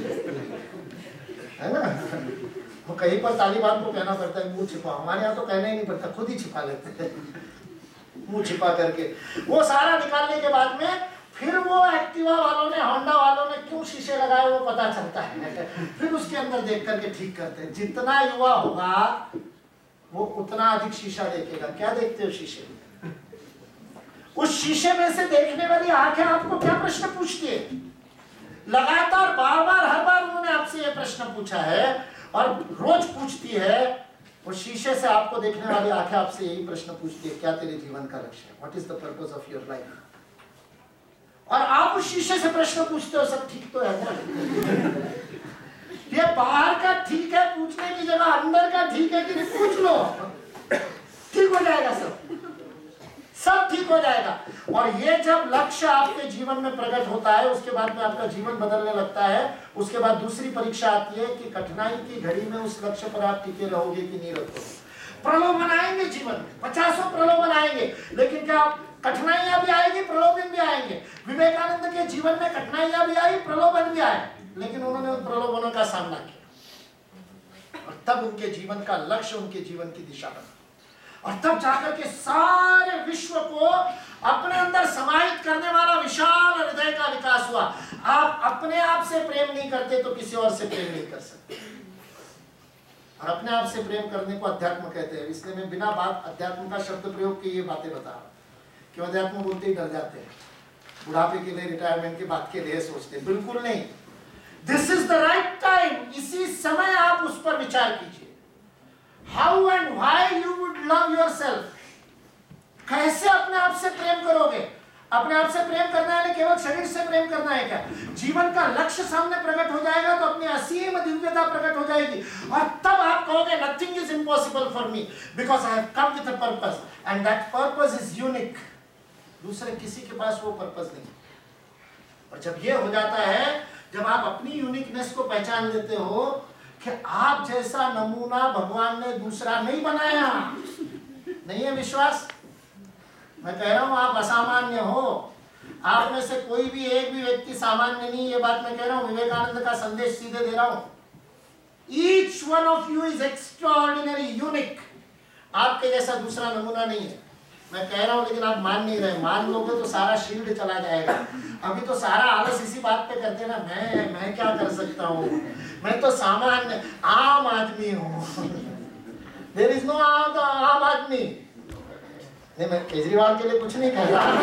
C: है ना। वो कहीं पर तालिबान को कहना पड़ता है मुंह छिपा, हमारे यहाँ तो कहना ही नहीं पड़ता, खुद ही छिपा लेते हैं मुंह छिपा करके। वो सारा निकालने के बाद में फिर वो एक्टिवा वालों ने, होंडा वालों ने क्यों शीशे लगाए वो पता चलता है। फिर उसके अंदर देख करके ठीक करते हैं। जितना युवा होगा वो उतना अधिक शीशा देखेगा। क्या देखते हो शीशे में? उस शीशे में से देखने वाली आंखें आपको क्या प्रश्न पूछती है? लगातार बार बार हर बार उन्होंने आपसे ये प्रश्न पूछा है और रोज पूछती है। वो शीशे से आपको देखने वाली आंखें आपसे यही प्रश्न पूछती है, क्या तेरे जीवन का लक्ष्य है? What is the purpose of your life? और आप उस शीशे से प्रश्न पूछते हो, सब ठीक तो है ना? ये बाहर का ठीक है पूछने की जगह अंदर का ठीक है कि नहीं पूछ लो, ठीक हो जाएगा, सब ठीक हो जाएगा। और ये जब लक्ष्य आपके जीवन में प्रकट होता है, उसके बाद में आपका जीवन बदलने लगता है। उसके बाद दूसरी परीक्षा आती है कि कठिनाई की घड़ी में उस लक्ष्य पर आप टिके रहोगे कि नहीं रहोगे। प्रलोभन आएंगे जीवन में, 50 प्रलोभन आएंगे, लेकिन क्या कठिनाइयां भी आएगी, प्रलोभन भी आएंगे। विवेकानंद के जीवन में कठिनाइयां भी आई, प्रलोभन भी आए, लेकिन उन्होंने उन प्रलोभनों का सामना किया और तब उनके जीवन का लक्ष्य, उनके जीवन की दिशा बना और तब जाकर के सारे विश्व को अपने अंदर समाहित करने वाला विशाल हृदय का विकास हुआ। आप अपने आप से प्रेम नहीं करते तो किसी और से प्रेम नहीं कर सकते, और अपने आप से प्रेम करने को अध्यात्म कहते हैं। इसलिए मैं बिना बात अध्यात्म का शब्द प्रयोग की ये बातें बता रहा हूं, क्यों अध्यात्म बोलते ही डर जाते हैं, बुढ़ापे के लिए, रिटायरमेंट की बात के लिए सोचते हैं। बिल्कुल नहीं, this is the right time. इसी समय आप उस पर विचार कीजिए। How and why you would love yourself, कैसे अपने आप से प्रेम करोगे। अपने आप से प्रेम करना है, केवल शरीर से प्रेम करना है क्या? जीवन का लक्ष्य सामने प्रकट हो जाएगा तो अपनी असीम दिव्यता प्रकट हो जाएगी और तब आप कहोगे nothing is impossible for me because I have come with a purpose and that purpose is unique. दूसरे किसी के पास वो पर्पस नहीं। और जब ये हो जाता है, जब आप अपनी यूनिकनेस को पहचान लेते हो कि आप जैसा नमूना भगवान ने दूसरा नहीं बनाया, नहीं है विश्वास? मैं कह रहा हूं आप असामान्य हो, आप में से कोई भी एक भी व्यक्ति सामान्य नहीं। ये बात मैं कह रहा हूं, विवेकानंद का संदेश सीधे दे रहा हूं। Each one of you is extraordinary, unique. आपके जैसा दूसरा नमूना नहीं है। मैं कह रहा हूं लेकिन आप मान नहीं रहे। मान लोगे तो सारा शील्ड चला जाएगा। अभी तो सारा आलस इसी बात पे करते हैं ना, मैं क्या कर सकता हूं, मैं तो सामान्य आम आदमी हूं। देयर इज नो आम आदमी। नहीं, मैं केजरीवाल के लिए कुछ नहीं कह रहा।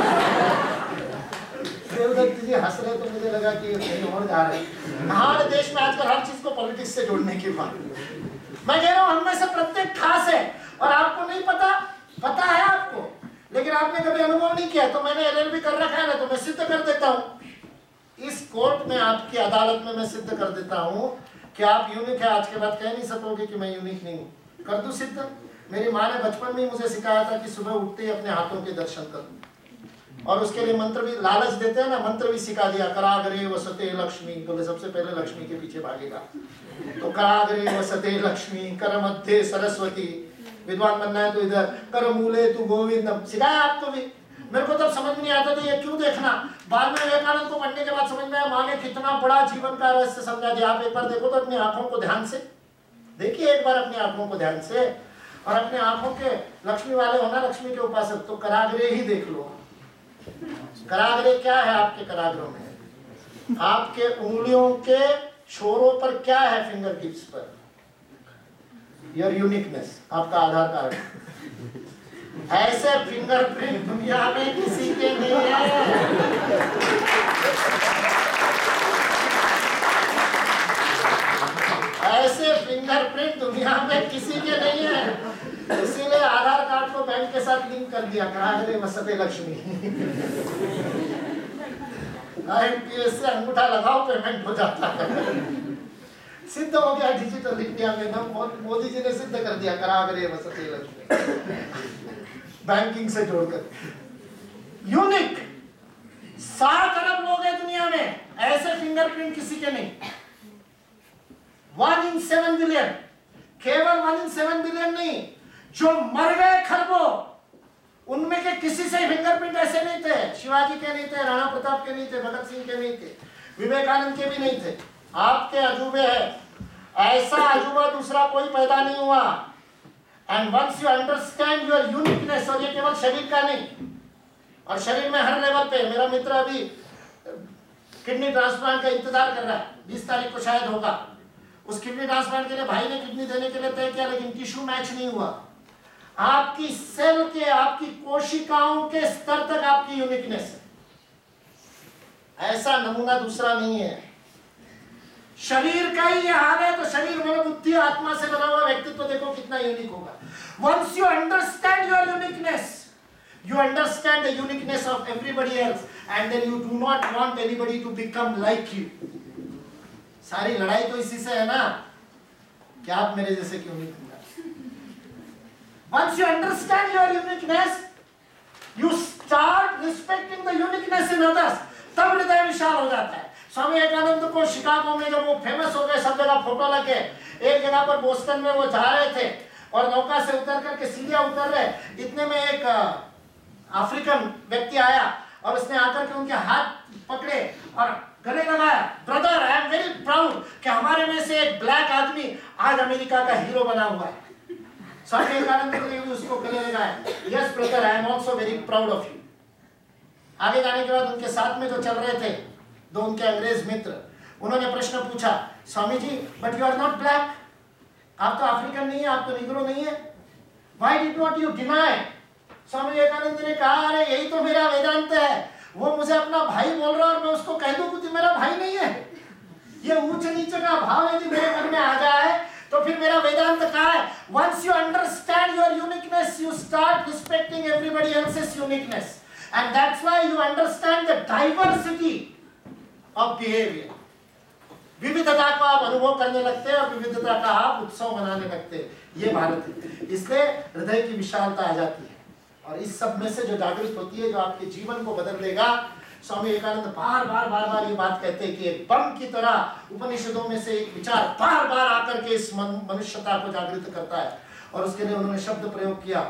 C: देवदत्त जी हंस रहे तो मुझे लगा कि कहीं और जा रहे हैं। हमारे देश में आजकल हर चीज को पॉलिटिक्स से जोड़ने की बात। मैं कह रहा हूं हम में से प्रत्येक खास है और आपको नहीं पता, पता है आपको, लेकिन आपने कभी अनुभव नहीं किया। तो मैंने एलएलबी कर रखा है ना, तो मैं सिद्ध कर देता हूं इस कोर्ट में, आपकी अदालत में मैं सिद्ध कर देता हूं कि आप यूनिक है। आज के बाद कह नहीं सकोगे कि मैं यूनिक नहीं हूं। कर दूं सिद्ध? मेरी माँ ने बचपन में ही मुझे सिखाया था कि सुबह उठते ही अपने हाथों के दर्शन करूं, और उसके लिए मंत्र भी, लालच देते हैं ना, मंत्र भी सिखा दिया। कराग्रे वसते लक्ष्मी, बोले सबसे पहले लक्ष्मी के पीछे भागेगा। तो कराग्रे वसते लक्ष्मी, कर मध्य सरस्वती, विद्वान बनना है तो इधर, कर मूले तू गोविंदम, सिखाया आपको भी। मेरे को तब समझ नहीं आता था ये क्यों देखना। बाद में विवेकानंद को पढ़ने के बाद समझ में आया, माँ ने कितना बड़ा जीवन का रहस्य समझा दिया। आप एक बार देखो तो अपनी आंखों को ध्यान से देखिए, एक बार अपनी आंखों को ध्यान से, और अपने आंखों के लक्ष्मी वाले होना, लक्ष्मी के उपासक, तो कराग्रे ही देख लो। कराग्रे क्या है आपके कराग्रों में? आपके उंगलियों के छोरों पर क्या है? फिंगर टिप्स पर योर यूनिकनेस, आपका आधार कार्ड। ऐसे फिंगरप्रिंट दुनिया में किसी के नहीं है। ऐसे फिंगरप्रिंट दुनिया में किसी के नहीं है। इसीलिए आधार कार्ड को बैंक के साथ लिंक कर दिया, कराग्रे वसते लक्ष्मी। IMPS से अंगूठा लगाओ, पेमेंट हो जाता है। सिद्ध हो गया डिजिटल इंडिया में ना, मोदी जी ने सिद्ध कर दिया, कराग्रे वसते लक्ष्मी, बैंकिंग से जोड़कर। यूनिक 7 अरब लोग हैं दुनिया में, ऐसे फिंगरप्रिंट किसी के नहीं। 1 in 7 बिलियन, केवल 1 in 7 बिलियन नहीं, जो मर गए खरबों, उनमें के किसी से फिंगरप्रिंट ऐसे नहीं थे। शिवाजी के नहीं थे, राणा प्रताप के नहीं थे, भगत सिंह के नहीं थे, विवेकानंद के भी नहीं थे। आपके अजूबे है, ऐसा अजूबा दूसरा कोई पैदा नहीं हुआ। And once you understand your uniqueness, और ये केवल शरीर का नहीं, और शरीर में हर लेवल पे। मेरा मित्र अभी किडनी ट्रांसप्लांट का इंतजार कर रहा है, 20 तारीख को शायद होगा। उस किडनी ट्रांसप्लांट के लिए भाई ने किडनी देने के लिए तय किया, लेकिन टिश्यू मैच नहीं हुआ। आपकी सेल के, आपकी कोशिकाओं के स्तर तक आपकी यूनिकनेस है, ऐसा नमूना दूसरा नहीं है। शरीर का ही ये हाल है तो शरीर, मन, बुद्धि, आत्मा से बना हुआ व्यक्तित्व देखो कितना यूनिक होगा। Once you understand your uniqueness, you understand the uniqueness of everybody else, and then you do not want anybody to become like you. सारी लड़ाई तो इसी से है ना, क्या आप मेरे जैसे क्यों नहीं होंगे? Once you understand your uniqueness, you start respecting the uniqueness in others, तब हृदय विशाल हो जाता है। स्वामी विवेकानंद को शिकागो में जब वो फेमस हो गए, सब जगह फोटो लगे, एक जगह पर बोस्टन में वो जा रहे थे और नौका से उतर करके सीढ़ियां उतर रहे, इतने में एक अफ्रीकन व्यक्ति आया और उसने आकर के उनके हाथ पकड़े और गले लगाया, brother I am very proud कि हमारे में से एक ब्लैक आदमी आज अमेरिका का हीरो बना हुआ है। स्वामी विवेकानंद ने भी उसको गले लगाया, yes brother I am also very proud of you. आगे जाने के बाद उनके साथ में जो चल रहे थे दो उनके अंग्रेज मित्र, उन्होंने प्रश्न पूछा, Swami ji but you are not black, आप तो अफ्रीकन नहीं है, आप तो निग्रो नहीं है, why did not you deny? Swami Vivekananda ने कहा, अरे यही तो मेरा वेदांत है, वो मुझे अपना भाई बोल रहा है और मैं उसको कह दूं कि मेरा भाई नहीं है। ये ऊंच नीचे का भाव यदि मेरे मन में आ जाए तो फिर मेरा वेदांत कहाँ है? Once you understand your uniqueness, you start respecting everybody else's uniqueness, and that's why you understand the diversity of behavior. विविधता को आप अनुभव करने लगते हैं और विविधता का आप उत्सव मनाने लगते हैं। ये भारत है, इसलिए हृदय की विशालता आ जाती है और इस सब में से जो जागृत होती है, जो आपके जीवन को बदल देगा। स्वामी विवेकानंद बार बार ये बात कहते हैं कि एक बम की तरह उपनिषदों में से एक विचार बार बार आकर के इस मनुष्यता को जागृत करता है। और उसके लिए उन्होंने शब्द प्रयोग किया,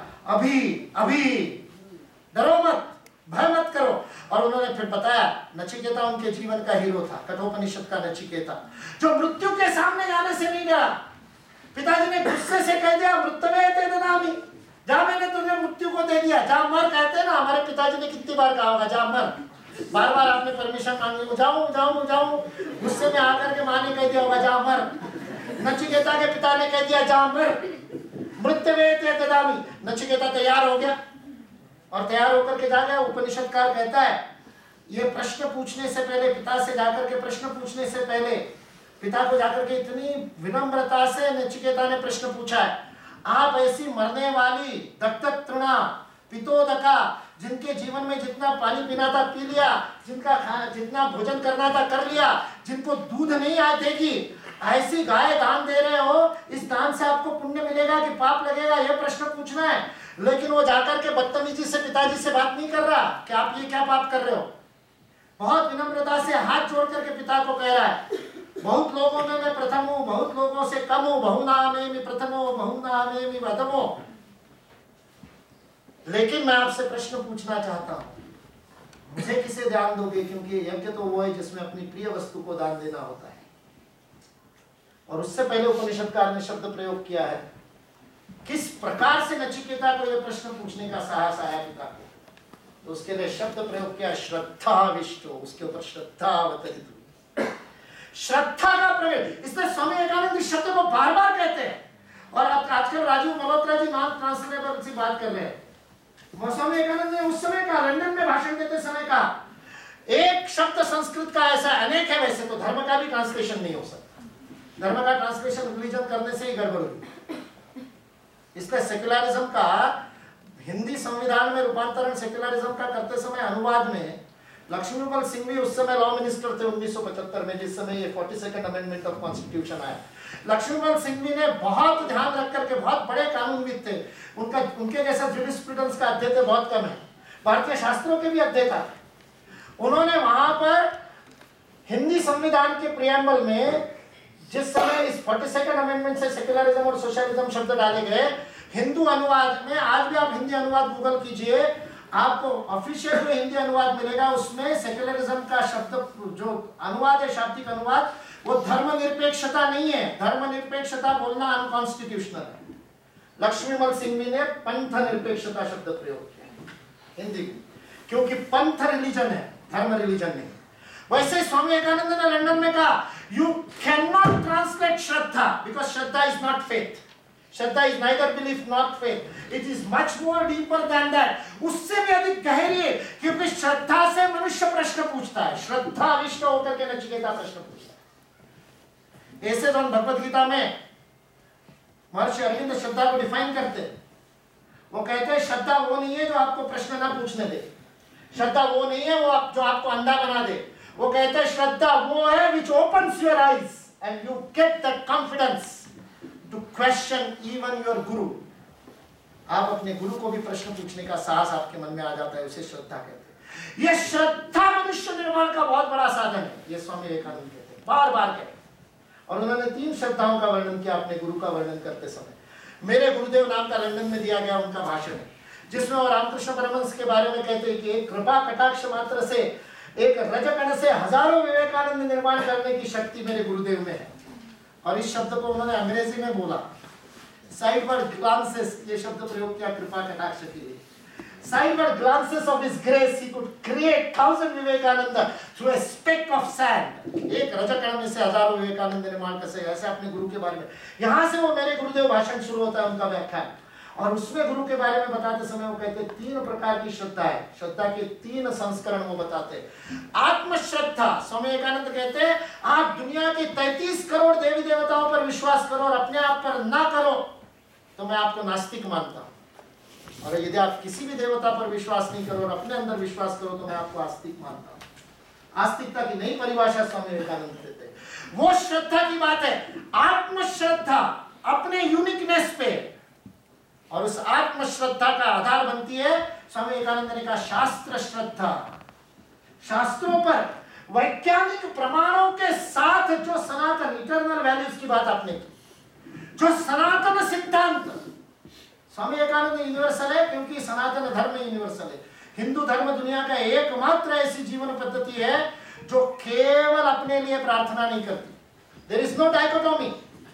C: अभी डरो मत, भय मत करो। और उन्होंने फिर बताया, नचिकेता उनके जीवन का हीरो था, कठोपनिषद का नचिकेता, जो मृत्यु के सामने जाने से नहीं डरा। पिताजी ने गुस्से से कह दिया, मृत्युवे ते ददामि, जा मैंने तुझे मृत्यु को दे दिया, जा मर। कहते हैं ना, हमारे पिताजी ने कितनी बार कहा होगा जा मर, बार बार आपने परमिशन मांगी, जाऊं। गुस्से में आकर के माँ ने कह दिया होगा जा मर। नचिकेता के पिता ने कह दिया जा मर, मृत्युवे ते ददामि। नचिकेता तैयार हो गया और तैयार होकर के जा गया। उपनिषदकार कहता है, ये प्रश्न पूछने से पहले, पिता से जाकर के प्रश्न पूछने से पहले, पिता को जाकर के इतनी विनम्रता से नचिकेता ने प्रश्न पूछा है, आप ऐसी मरने वाली दत्तक तृणा पितोदका, जिनके जीवन में जितना पानी पीना था पी लिया, जितना भोजन करना था कर लिया, जिनको दूध नहीं आ देगी, ऐसी गाय दान दे रहे हो, इस दान से आपको पुण्य मिलेगा कि पाप लगेगा? यह प्रश्न पूछना है। लेकिन वो जाकर के बदतमीजी से पिताजी से बात नहीं कर रहा कि आप ये क्या पाप कर रहे हो। बहुत विनम्रता से हाथ जोड़ करके पिता को कह रहा है, बहुत लोगों में मैं प्रथम हूं, बहुत लोगों से कम हूं, बहुनामेमि प्रथमो बहुनामेमि प्रथमो, लेकिन मैं आपसे प्रश्न पूछना चाहता हूं, मुझे किसे दान दोगे? क्योंकि यज्ञ तो वो है जिसमें अपनी प्रिय वस्तु को दान देना होता है। और उससे पहले उपनिषदकार ने शब्द प्रयोग किया है, किस प्रकार से नचिकेता को यह प्रश्न पूछने का साहस आया पिता को, तो उसके लिए शब्द प्रयोग किया, श्रद्धाविष्टो, उसके ऊपर श्रद्धा अवतरित हुई, श्रद्धा का प्रयोग। इसलिए स्वामी विवेकानंद इस शब्द को बार बार कहते हैं। और आजकल राजीव मल्होत्रा जी नॉन ट्रांसलेबल से बात कर रहे हैं। स्वामी विवेकानंद ने उस समय का, लंदन में भाषण देते समय का, एक शब्द संस्कृत का ऐसा अनेक है, वैसे तो धर्म का भी ट्रांसलेशन नहीं हो सकता, धर्म का ट्रांसलेशन रिलीजन करने से ही गड़बड़ हुई। इसलिए सेक्युलरिज्म का हिंदी संविधान में रूपांतरण सेक्युलरिज्म का करते समय अनुवाद में लक्ष्मीपाल सिंह भी उस समय लॉ मिनिस्टर थे 1975 में, जिस समय ये 42nd अमेंडमेंट ऑफ कॉन्स्टिट्यूशन आया। लक्ष्मीपाल सिंह ने बहुत ध्यान रख करके, बहुत बड़े कानूनविद थे, उनके जैसा ज्यूरिस्प्रूडेंस का अध्यय थे बहुत कम है, भारतीय शास्त्रों के भी अध्येता थे। उन्होंने वहां पर हिंदी संविधान के प्रियम्बल में, जिस समय इस 42nd अमेंडमेंट से सेक्युलरिज्म और सोशलिज्म शब्द डाले गए, हिंदू अनुवाद में, आज भी आप हिंदी अनुवाद गूगल कीजिए, आपको ऑफिशियल जो हिंदी अनुवाद मिलेगा उसमें सेक्युलरिज्म का शब्द जो अनुवाद है, शाब्दिक अनुवाद, वो धर्मनिरपेक्षता नहीं है। धर्मनिरपेक्षता बोलना अनकॉन्स्टिट्यूशनल है। लक्ष्मीमल सिंघवी ने पंथ निरपेक्षता शब्द प्रयोग किया हिंदी में, क्योंकि पंथ रिलीजन है, धर्म रिलीजन नहीं। वैसे स्वामी विवेकानंद ने लंदन में कहा, you can not translate shraddha, because shraddha is not faith, shraddha is neither belief not faith, it is much more deeper than that, उससे भी अधिक गहरी है, क्योंकि श्रद्धा से मनुष्य प्रश्न पूछता है, श्रद्धा विष्ट होकर के नचिकेता प्रश्न पूछता है। ऐसे तो भगवद गीता में महर्षि अरविंद श्रद्धा को डिफाइन करते हैं। वो कहते हैं श्रद्धा वो नहीं है जो आपको प्रश्न ना पूछने दे, श्रद्धा वो नहीं है वो जो आपको अंधा बना दे। वो कहते हैं श्रद्धा वो है which opens your eyes and you get the confidence to question even your guru. आप अपने गुरु को भी प्रश्न पूछने का साहस आपके मन में आ जाता है, उसे श्रद्धा कहते हैं। यह श्रद्धा मनुष्य निर्माण का बहुत बड़ा साधन है, ये स्वामी विवेकानंद कहते हैं, बार बार कहते हैं। और उन्होंने 3 श्रद्धाओं का वर्णन किया अपने गुरु का वर्णन करते समय। मेरे गुरुदेव नाम का लंदन में दिया गया उनका भाषण है, जिसमें वो रामकृष्ण परमहंस के बारे में कहते हैं कि एक कृपा कटाक्ष मात्र से, एक रजकण से हजारों विवेकानंद निर्माण करने की शक्ति मेरे गुरुदेव में है। और इस शब्द को उन्होंने अंग्रेजी में बोला, साइडवर्ड ग्लांसेस, ये शब्द प्रयोग किया कृपा कटाक्ष के लिए। Sideward glances of his grace, he could create 1000 Vivekananda through a speck of sand. एक रजकण में से हजारों विवेकानंद निर्माण कर सके, ऐसे अपने गुरु के बारे में। यहाँ से वो मेरे गुरुदेव भाषण शुरू होता है उनका व्याख्यान, और उसमें गुरु के बारे में बताते समय वो कहते हैं 3 प्रकार की श्रद्धा है, श्रद्धा के 3 संस्करण वो बताते हैं। आत्मश्रद्धा, स्वामी विवेकानंद कहते हैं आप दुनिया के 33 करोड़ देवी देवताओं पर विश्वास करो और अपने आप पर ना करो तो मैं आपको नास्तिक मानता हूँ, और यदि आप किसी भी देवता पर विश्वास नहीं करो और अपने अंदर विश्वास करो तो मैं आपको आस्तिक मानता हूं। आस्तिकता की नई परिभाषा स्वामी विवेकानंद देते हैं। वो श्रद्धा की बात है, आत्मश्रद्धा अपने यूनिकनेस पे, और उस आत्मश्रद्धा का आधार बनती है स्वामी विवेकानंद ने कहा शास्त्र श्रद्धा। शास्त्रों पर वैज्ञानिक प्रमाणों के साथ जो सनातन इटर्नल वैल्यूज की बात आपने की, जो सनातन सिद्धांत, स्वामी विवेकानंद यूनिवर्सल है क्योंकि सनातन धर्म यूनिवर्सल है। हिंदू धर्म दुनिया का एकमात्र ऐसी जीवन पद्धति है जो केवल अपने लिए प्रार्थना नहीं करती। There is no dichotomy.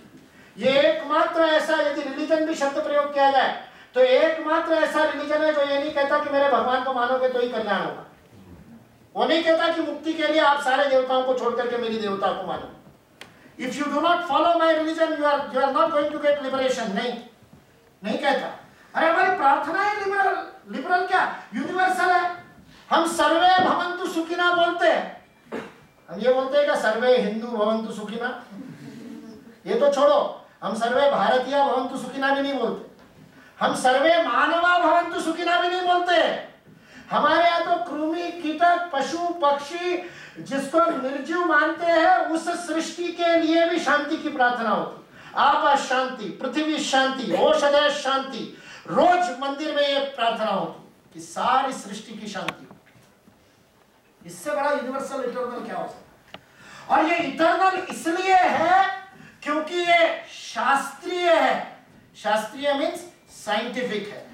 C: ये एकमात्र ऐसा, यदि रिलीजन भी शब्द प्रयोग किया जाए तो एकमात्र ऐसा रिलीजन है जो ये नहीं कहता कि मेरे भगवान को मानोगे तो ही कल्याण होगा। वो नहीं कहता कि मुक्ति के लिए आप सारे देवताओं को छोड़ करके मेरी देवता को मानो। If you do not follow my religion you are not going to get liberation. नहीं कहता। अरे हमारी प्रार्थना है लिबरल, लिबरल क्या यूनिवर्सल है। हम सर्वे भवन्तु सुखिना बोलते हैं, हम ये बोलते हैं कि सर्वे हिंदू भवन्तु सुखिना, ये तो छोड़ो, हम सर्वे भारतीय भवन्तु सुखिना भी नहीं बोलते, हम सर्वे मानवा भवन्तु सुखिना भी नहीं बोलते। हमारे यहाँ तो कृमि कीटक पशु पक्षी जिसको निर्जीव मानते हैं उस सृष्टि के लिए भी शांति की प्रार्थना होती। आपा शांति, पृथ्वी शांति, औषधय शांति, रोज मंदिर में ये प्रार्थना होती कि सारी सृष्टि की शांति हो। इससे बड़ा यूनिवर्सल इटर्नल क्या हो सकता है। और ये इटर्नल इसलिए है क्योंकि ये शास्त्रीय है। शास्त्रीय मीन्स साइंटिफिक है।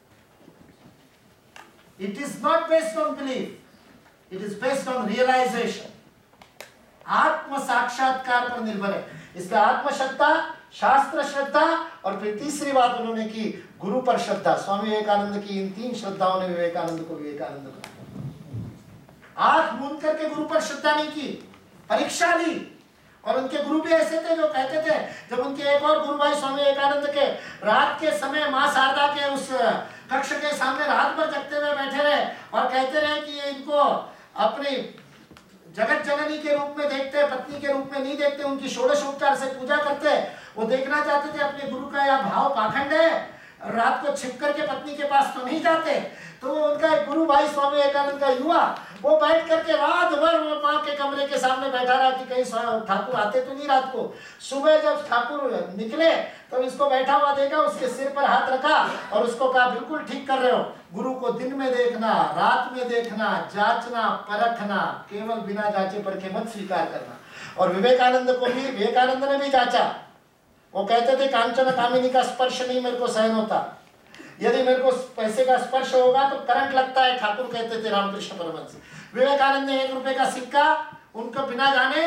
C: It is not based on belief, it is based on realisation. आत्म साक्षात्कार पर निर्भर है। इसका आत्मश्रद्धा, शास्त्र श्रद्धा, और फिर तीसरी बात उन्होंने की गुरु पर श्रद्धा। स्वामी विवेकानंद की इन 3 श्रद्धाओं ने विवेकानंद को विवेकानंद बनाया। आंख मूंद करके गुरु पर श्रद्धा नहीं की, परीक्षा ली। और उनके गुरु भी ऐसे थे जो कहते थे, जब उनके एक और गुरु भाई स्वामी विवेकानंद के रात के समय मां शारदा के उस कक्ष के सामने रात भर जगते हुए बैठे रहे और कहते रहे कि इनको अपनी जगत जननी के रूप में देखते, पत्नी के रूप में नहीं देखते, उनकी षोडशोपचार से पूजा करते। वो देखना चाहते थे अपने गुरु का यह भाव पाखंड है, रात को छिप करके पत्नी के पास तो नहीं जाते। तो उनका एक गुरु भाई स्वामी विवेकानंद का युवा, वो बैठ करके रात भर वो माँ के कमरे के सामने बैठा रहा कि कहीं ठाकुर आते तो नहीं रात को। सुबह जब ठाकुर निकले तो इसको बैठा हुआ देखा, उसके सिर पर हाथ रखा और उसको कहा बिल्कुल ठीक कर रहे हो, गुरु को दिन में देखना, रात में देखना, जांचना परखना, केवल बिना जांचे परखे मत स्वीकार करना। और विवेकानंद को भी, विवेकानंद ने भी जांचा। वो कहते थे कांचन कामिनी का स्पर्श नहीं मेरे को सहन होता, यदि मेरे को पैसे का स्पर्श होगा तो करंट लगता है, ठाकुर कहते थे रामकृष्ण परमहंस। विवेकानंद ने 1 रुपए का सिक्का उनको बिना जाने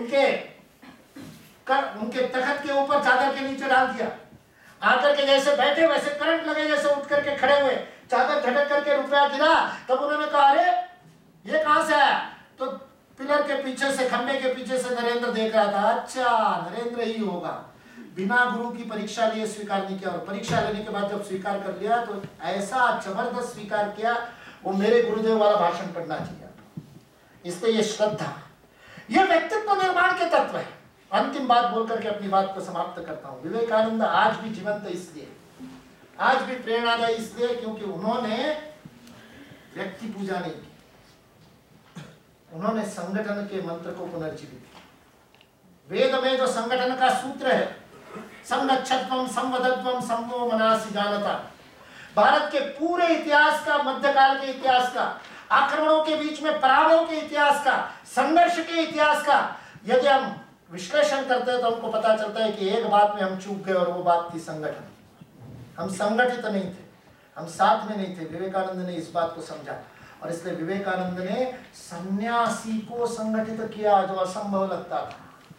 C: उनके तख्त के ऊपर चादर के नीचे डाल दिया। आकर के जैसे बैठे वैसे करंट लगे, जैसे उठ करके खड़े हुए, चादर झटक करके रुपया गिरा। तब उन्होंने कहा अरे ये कहां से आया? तो पिलर के पीछे से, खंबे के पीछे से नरेंद्र देख रहा था। अच्छा नरेंद्र ही होगा। बिना गुरु की परीक्षा लिए स्वीकार नहीं किया, और परीक्षा लेने के बाद जब स्वीकार कर लिया तो ऐसा जबरदस्त स्वीकार किया, वो मेरे गुरुदेव वाला भाषण पढ़ना चाहिए। इसलिए ये श्रद्धा, ये व्यक्तित्व निर्माण के तत्व है। अंतिम बात बोल करके अपनी बात को समाप्त करता हूं। विवेकानंद आज भी जीवंत इसलिए, आज भी प्रेरणादायी इसलिए क्योंकि उन्होंने व्यक्ति पूजा नहीं की, उन्होंने संगठन के मंत्र को पुनर्जीवित किया। वेद में जो संगठन का सूत्र है, संगच्छत्वम संवदत्वम संभो मनासि जानता, भारत के पूरे इतिहास का, मध्यकाल के इतिहास का, आक्रमणों के बीच में पराभव के इतिहास का, संघर्ष के इतिहास का यदि हम विश्लेषण करते हैं तो हमको पता चलता है कि एक बात में हम चूक गए और वो बात थी संगठन। हम संगठित नहीं थे, हम साथ में नहीं थे। विवेकानंद ने इस बात को समझा और इसलिए विवेकानंद ने सन्यासी को संगठित किया जो असंभव लगता था,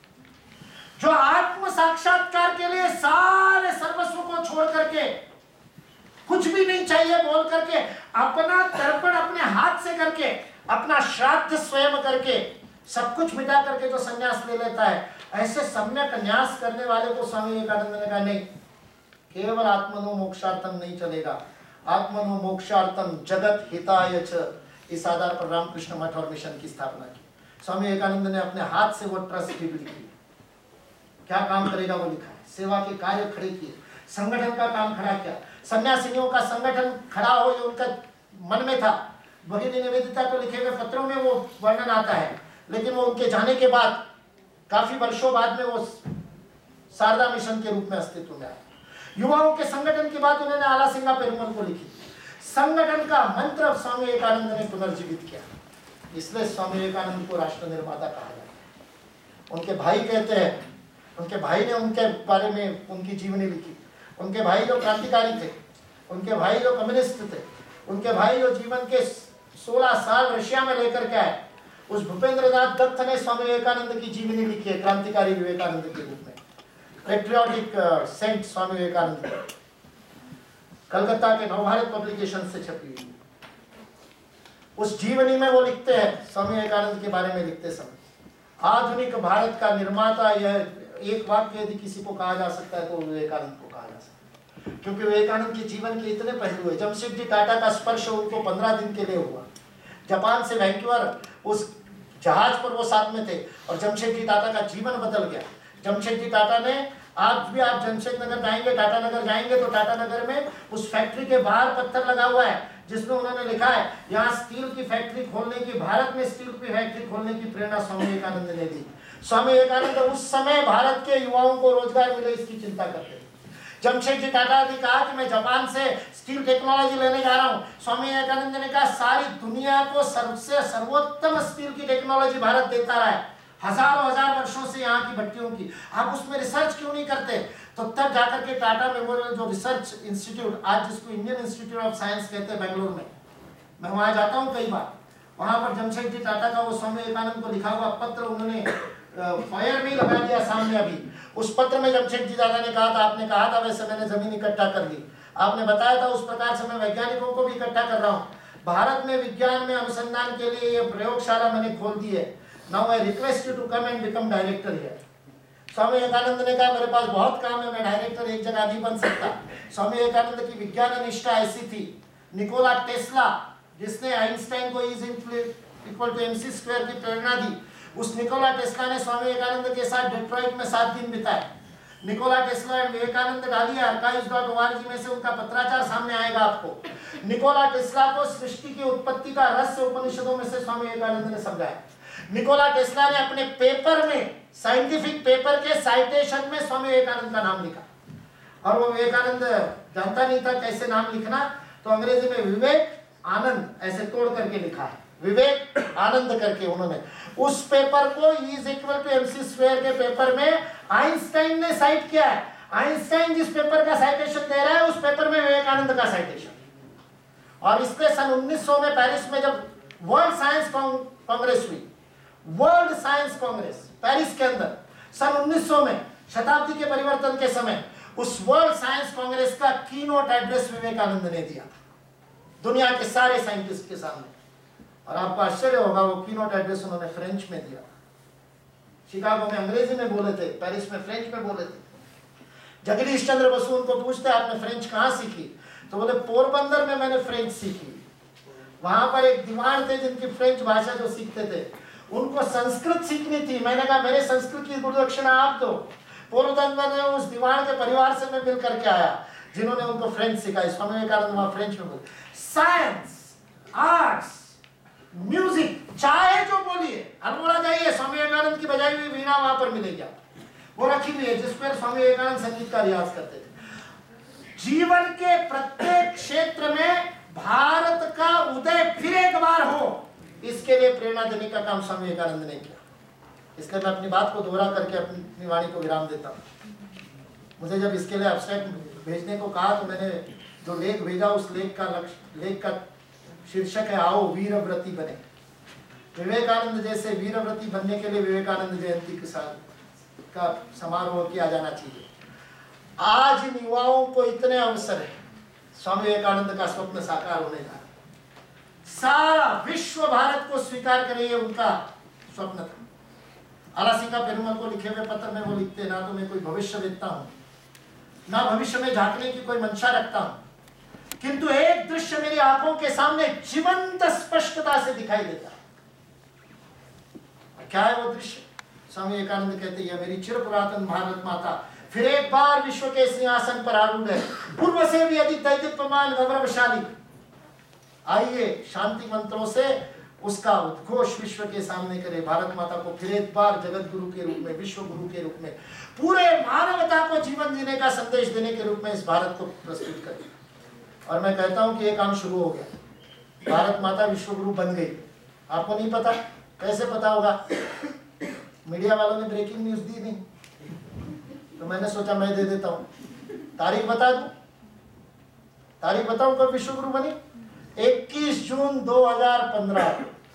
C: जो आत्म साक्षात्कार के लिए सारे सर्वस्व को छोड़ करके, कुछ भी नहीं चाहिए बोल करके, अपना तर्पण अपने हाथ से करके, अपना श्राद्ध स्वयं करके, सब कुछ मिटा करके जो संन्यास ले लेता है, ऐसे सम्यक न्यास करने वाले को स्वामी विवेकानंद ने कहा नहीं, केवल आत्मनो मोक्षार्थम नहीं चलेगा, आत्मनो मोक्षार्थम जगत हिताय च। इस आधार पर रामकृष्ण मठ और मिशन की स्थापना की। स्वामी विवेकानंद ने अपने हाथ से वो ट्रस्ट डीड लिखी, क्या काम करेगा वो लिखा है, सेवा के कार्य खड़े किए, संगठन का काम खड़ा किया, सन्यासिनियों का संगठन खड़ा हो ये उनका मन में था। भगिनी निवेदिता को लिखे हुए पत्रों में वो वर्णन आता है, लेकिन वो उनके जाने के बाद काफी वर्षों बाद में वो शारदा मिशन के रूप में अस्तित्व में आया। युवाओं के संगठन की बात उन्होंने आला सिंगा पेरुमल को लिखी। संगठन का मंत्र स्वामी विवेकानंद ने पुनर्जीवित किया, इसलिए स्वामी विवेकानंद को राष्ट्र निर्माता कहा जाता है। उनके भाई कहते हैं, उनके भाई ने उनके बारे में उनकी जीवनी लिखी। उनके भाई जो क्रांतिकारी थे, उनके भाई जो कम्युनिस्ट थे, उनके भाई जो जीवन के 16 साल रशिया में लेकर के आए, उस भूपेंद्रनाथ दत्त ने स्वामी विवेकानंद की जीवनी लिखी है क्रांतिकारी विवेकानंद के रूप में, पेट्रियोटिक सेंट स्वामी विवेकानंद, कलकत्ता के नवभारत पब्लिकेशन से छपी हुई। उस जीवनी में वो लिखते हैं स्वामी विवेकानंद के बारे में लिखते समय, आधुनिक भारत का निर्माता, यह एक वाक्य यदि किसी को कहा जा सकता है तो विवेकानंद को कहा जा सकता है, क्योंकि विवेकानंद के जीवन के इतने पहलू है। जमशेदजी टाटा का स्पर्श उनको 15 दिन के लिए हुआ। जापान से वैंकूवर उस जहाज पर वो साथ में थे और जमशेदजी टाटा का जीवन बदल गया। जमशेदजी टाटा ने, आज भी आप जमशेद नगर जाएंगे, टाटा नगर जाएंगे तो टाटा नगर में उस फैक्ट्री के बाहर पत्थर लगा हुआ है जिसमें उन्होंने लिखा है यहाँ स्टील की फैक्ट्री खोलने की, भारत में स्टील की फैक्ट्री खोलने की प्रेरणा स्वामी विवेकानंद ने दी। स्वामी विवेकानंद उस समय भारत के युवाओं को रोजगार मिले इसकी चिंता करते थे। जमशेदजी टाटा ने कहा कि मैं जापान से स्टील टेक्नोलॉजी लेने जा रहा हूँ। स्वामी विवेकानंद ने कहा सारी दुनिया को सबसे सर्वोत्तम स्टील की टेक्नोलॉजी भारत देता रहा है, हजारों हजार वर्षों से यहाँ की भट्टियों की, आप उसमें रिसर्च क्यों नहीं करते? तो तब जाकर के टाटा मेमोरियल जो रिसर्च इंस्टीट्यूट, आज जिसको इंडियन इंस्टीट्यूट ऑफ साइंस कहते हैं बेंगलोर में, मैं वहाँ जाता हूँ कई बार, वहाँ पर जमशेदजी टाटा का वो स्वामी विवेकानंद को लिखा हुआ पत्र उन्होंने फायर नहीं लगा दिया सामने। अभी उस पत्र में जमशेदजी टाटा ने कहा था, आपने कहा था वैसे मैंने जमीन इकट्ठा कर ली, आपने बताया था उस प्रकार से मैं वैज्ञानिकों को भी इकट्ठा कर रहा हूँ, भारत में विज्ञान में अनुसंधान के लिए ये प्रयोगशाला मैंने खोल दी है। Now I request you to come and become director here. Swami Vivekananda ने कहा मेरे पास बहुत काम है, मैं डायरेक्टर एक जगह नहीं बन सकता। स्वामी विवेकानंद की विज्ञान निष्ठा ऐसी थी, निकोला टेस्ला जिसने आइंस्टाइन को is equal to mc square की प्रेरणा दी, उस निकोला टेस्ला ने स्वामी विवेकानंद के साथ डेट्रॉइट में 7 दिन बिताए। निकोला टेस्ला एंड विवेकानंद डालिए archives.org में से उनका पत्राचार सामने आएगा आपको। निकोला टेस्ला को सृष्टि की उत्पत्ति का रहस्य उपनिषदों में से स्वामी विवेकानंद ने समझाया। निकोला टेस्ला ने अपने पेपर में, साइंटिफिक पेपर के साइटेशन में स्वामी विवेकानंद का नाम लिखा, और वो विवेकानंद जानता नहीं था कैसे नाम लिखना, तो अंग्रेजी में विवेक आनंद ऐसे तोड़ करके लिखा है, विवेक आनंद करके उन्होंने उस पेपर को is equal to mc square के पेपर में आइंस्टाइन ने साइट किया है। आइंस्टाइन जिस पेपर का साइटेशन दे रहा है उस पेपर में विवेकानंद का साइटेशन। और इसलिए सन 1900 में पेरिस में जब वर्ल्ड साइंस कांग्रेस हुई, वर्ल्ड साइंस कांग्रेस पेरिस के अंदर सन 1900 में, शताब्दी के परिवर्तन के समय, उस वर्ल्ड साइंस कांग्रेस का कीनोट एड्रेस विवेकानंद ने दिया दुनिया के सारे साइंटिस्ट के सामने। और आपको आश्चर्य होगा वो कीनोट एड्रेस उन्होंने फ्रेंच में दिया। शिकागो में अंग्रेजी में बोले थे, पेरिस में फ्रेंच में बोले थे। जगदीश चंद्र बसु उनको पूछते आपने फ्रेंच कहाँ सीखी, तो बोले पोरबंदर में मैंने फ्रेंच सीखी। वहां पर एक दीवान थे जिनकी फ्रेंच भाषा जो सीखते थे, उनको संस्कृत सीखनी थी। मैंने कहा मेरे संस्कृत की गुरुदक्षिणा आप दो। पोरबंदर में उस दीवान के परिवार से मैं मिल करके आया जिन्होंने उनको फ्रेंच सिखाई। स्वामी विवेकानंद वहां फ्रेंच में बोले। साइंस, आर्ट्स, म्यूजिक, चाहे जो बोलिए, अल्मोड़ा जाइए, स्वामी विवेकानंद की बजाई हुई वीणा वहां पर मिलेगी, वो रखी हुई है जिस पर स्वामी विवेकानंद संगीत का रियाज करते थे। जीवन के प्रत्येक क्षेत्र में भारत का उदय फिर एक बार हो, इसके लिए प्रेरणा देने का काम स्वामी विवेकानंद ने किया। इसलिए मैं अपनी बात को दोहरा करके अपनी वाणी को विराम देता हूँ। मुझे जब इसके लिए एब्स्ट्रैक्ट भेजने को कहा तो मैंने जो लेख भेजा उस लेख का शीर्षक है आओ वीरव्रती बने। विवेकानंद जैसे वीरव्रती बनने के लिए विवेकानंद जयंती के साथ का समारोह किया जाना चाहिए। आज इन युवाओं को इतने अवसर है, स्वामी विवेकानंद का स्वप्न साकार होने जा रहा है। सारा विश्व भारत को स्वीकार करे, ये उनका स्वप्न था। आलासिका पेरुमल को लिखे हुए पत्र में वो लिखते, ना तो मैं कोई भविष्य देखता हूँ, ना भविष्य में झांकने की कोई मंशा रखता हूँ, किंतु एक दृश्य मेरी आंखों के सामने जीवंत स्पष्टता से दिखाई देता है। क्या है वो दृश्य? स्वामी विवेकानंद कहते हैं, मेरी चिर पुरातन भारत माता फिर एक बार विश्व के सिंहासन पर आरूढ़ है, पूर्व से भी अधिक दैदीप्यमान गौरवशाली। आइए शांति मंत्रों से उसका उद्घोष विश्व के सामने करे। भारत माता को फिर एक बार जगत गुरु के रूप में, विश्व गुरु के रूप में, पूरे मानवता को जीवन जीने का संदेश देने के रूप में इस भारत को प्रस्तुत करे। और मैं कहता हूं कि ये काम शुरू हो गया। भारत माता विश्व गुरु बन गई। आपको नहीं पता? कैसे पता होगा? मीडिया वालों ने ब्रेकिंग न्यूज दी नहीं, तो मैंने सोचा मैं दे देता हूं। तारीख बता दूं? तारीख बताऊं कब विश्व गुरु बनी? 21 जून 2015।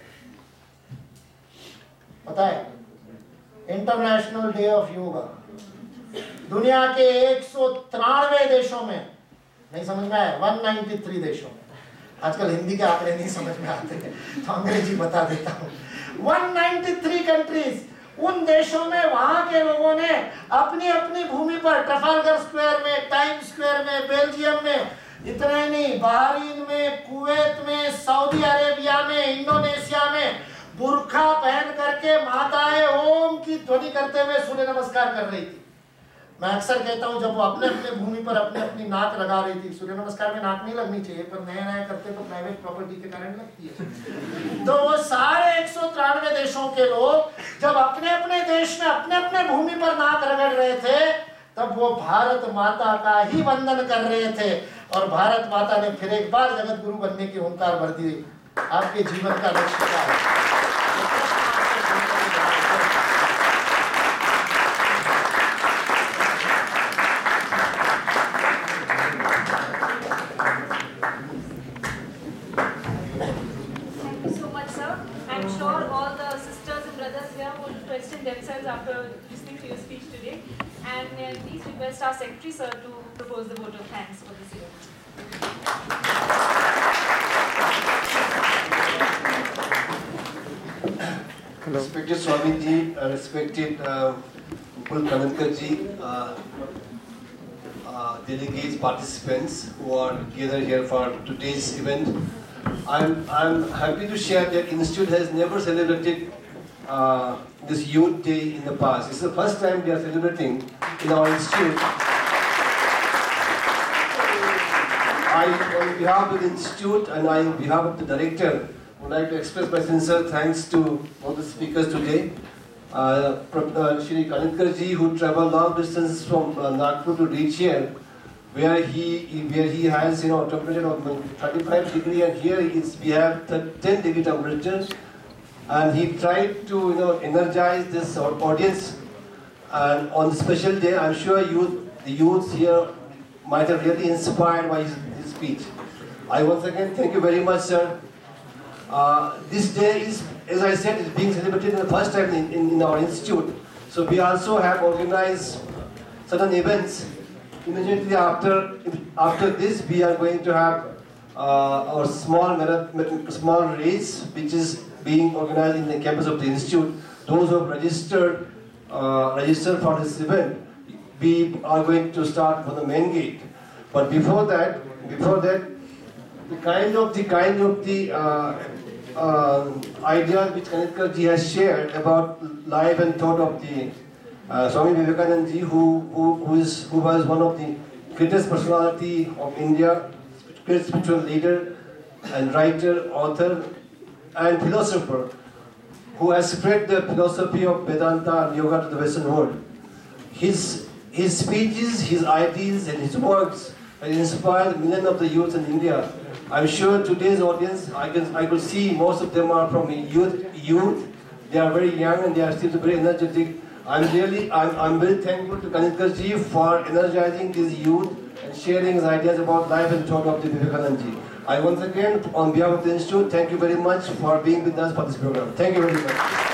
C: पता है? International day of yoga. दुनिया के 193 देशों में, नहीं समझ में आया? 193 देशों में। आजकल हिंदी के आंकड़े नहीं समझ में आते हैं तो अंग्रेजी बता देता हूँ। 193 कंट्रीज, उन देशों में वहां के लोगों ने अपनी अपनी भूमि पर, ट्रफालगर स्क्वायर में, टाइम स्क्वायर में, बेल्जियम में, इतने नहीं, बहरीन में, कुवैत में, सऊदी अरेबिया में, इंडोनेशिया में बुर्खा पहन करके माताएं ओम की ध्वनि करते हुए सूर्य नमस्कार कर रही थी। मैं अक्सर कहता हूं, जब वो अपने अपने भूमि पर अपने अपनी नाक लगा रही थी, सूर्य नमस्कार में नाक नहीं लगनी चाहिए, पर नया नया करते तो प्राइवेट प्रॉपर्टी के कारण लगती है। तो वो सारे 193 देशों के लोग जब अपने अपने देश में अपने अपने भूमि पर नाक रगड़ रहे थे, तब वो भारत माता का ही वंदन कर रहे थे। और भारत माता ने फिर एक बार जगत गुरु बनने की हुंकार भर दी। आपके जीवन का लक्ष्य क्या है?
A: after listening to your speech today, and please request our secretary sir to propose the vote of thanks for this event.
D: Hello. Respected Swami ji, respected Mukul Kanitkar ji, delegates, participants who are gathered here for today's event. I'm happy to share that Institute has never celebrated this Youth Day in the past. It's the first time we are celebrating in our institute. I, on behalf of the institute and on behalf of the director, would like to express my sincere thanks to all the speakers today. Shri Kanitkar ji, who traveled long distance from Nagpur to reach here, where he has temperature of 35 degree, and here we have 10 degree temperature, and he tried to energize this audience. And on the special day, I'm sure the youths here might have really inspired by his speech. I once again thank you very much, sir. This day is, as I said, is being celebrated for the first time in our institute. So we also have organized certain events. Immediately after this, we are going to have our small race, which is being organized in the campus of the institute. Those who have registered for this event, we are going to start from the main gate. But before that, the kind of the idea which Kanitkar ji has shared about life and thought of the Swami Vivekananda ji, who was one of the greatest personality of India, great spiritual leader and writer, author and philosopher, who has spread the philosophy of Vedanta and yoga to the Western world. His speeches, his ideas and his works and inspired millions of the youth in India. I'm sure today's audience, I could see most of them are from youth. They are very young and they are still very energetic. I'm very thankful to Kanitkar ji for energizing these youth and sharing his ideas about life and thought of the Vivekananda ji. I once again, on behalf of the Institute, thank you very much for being with us for this program. Thank you very much.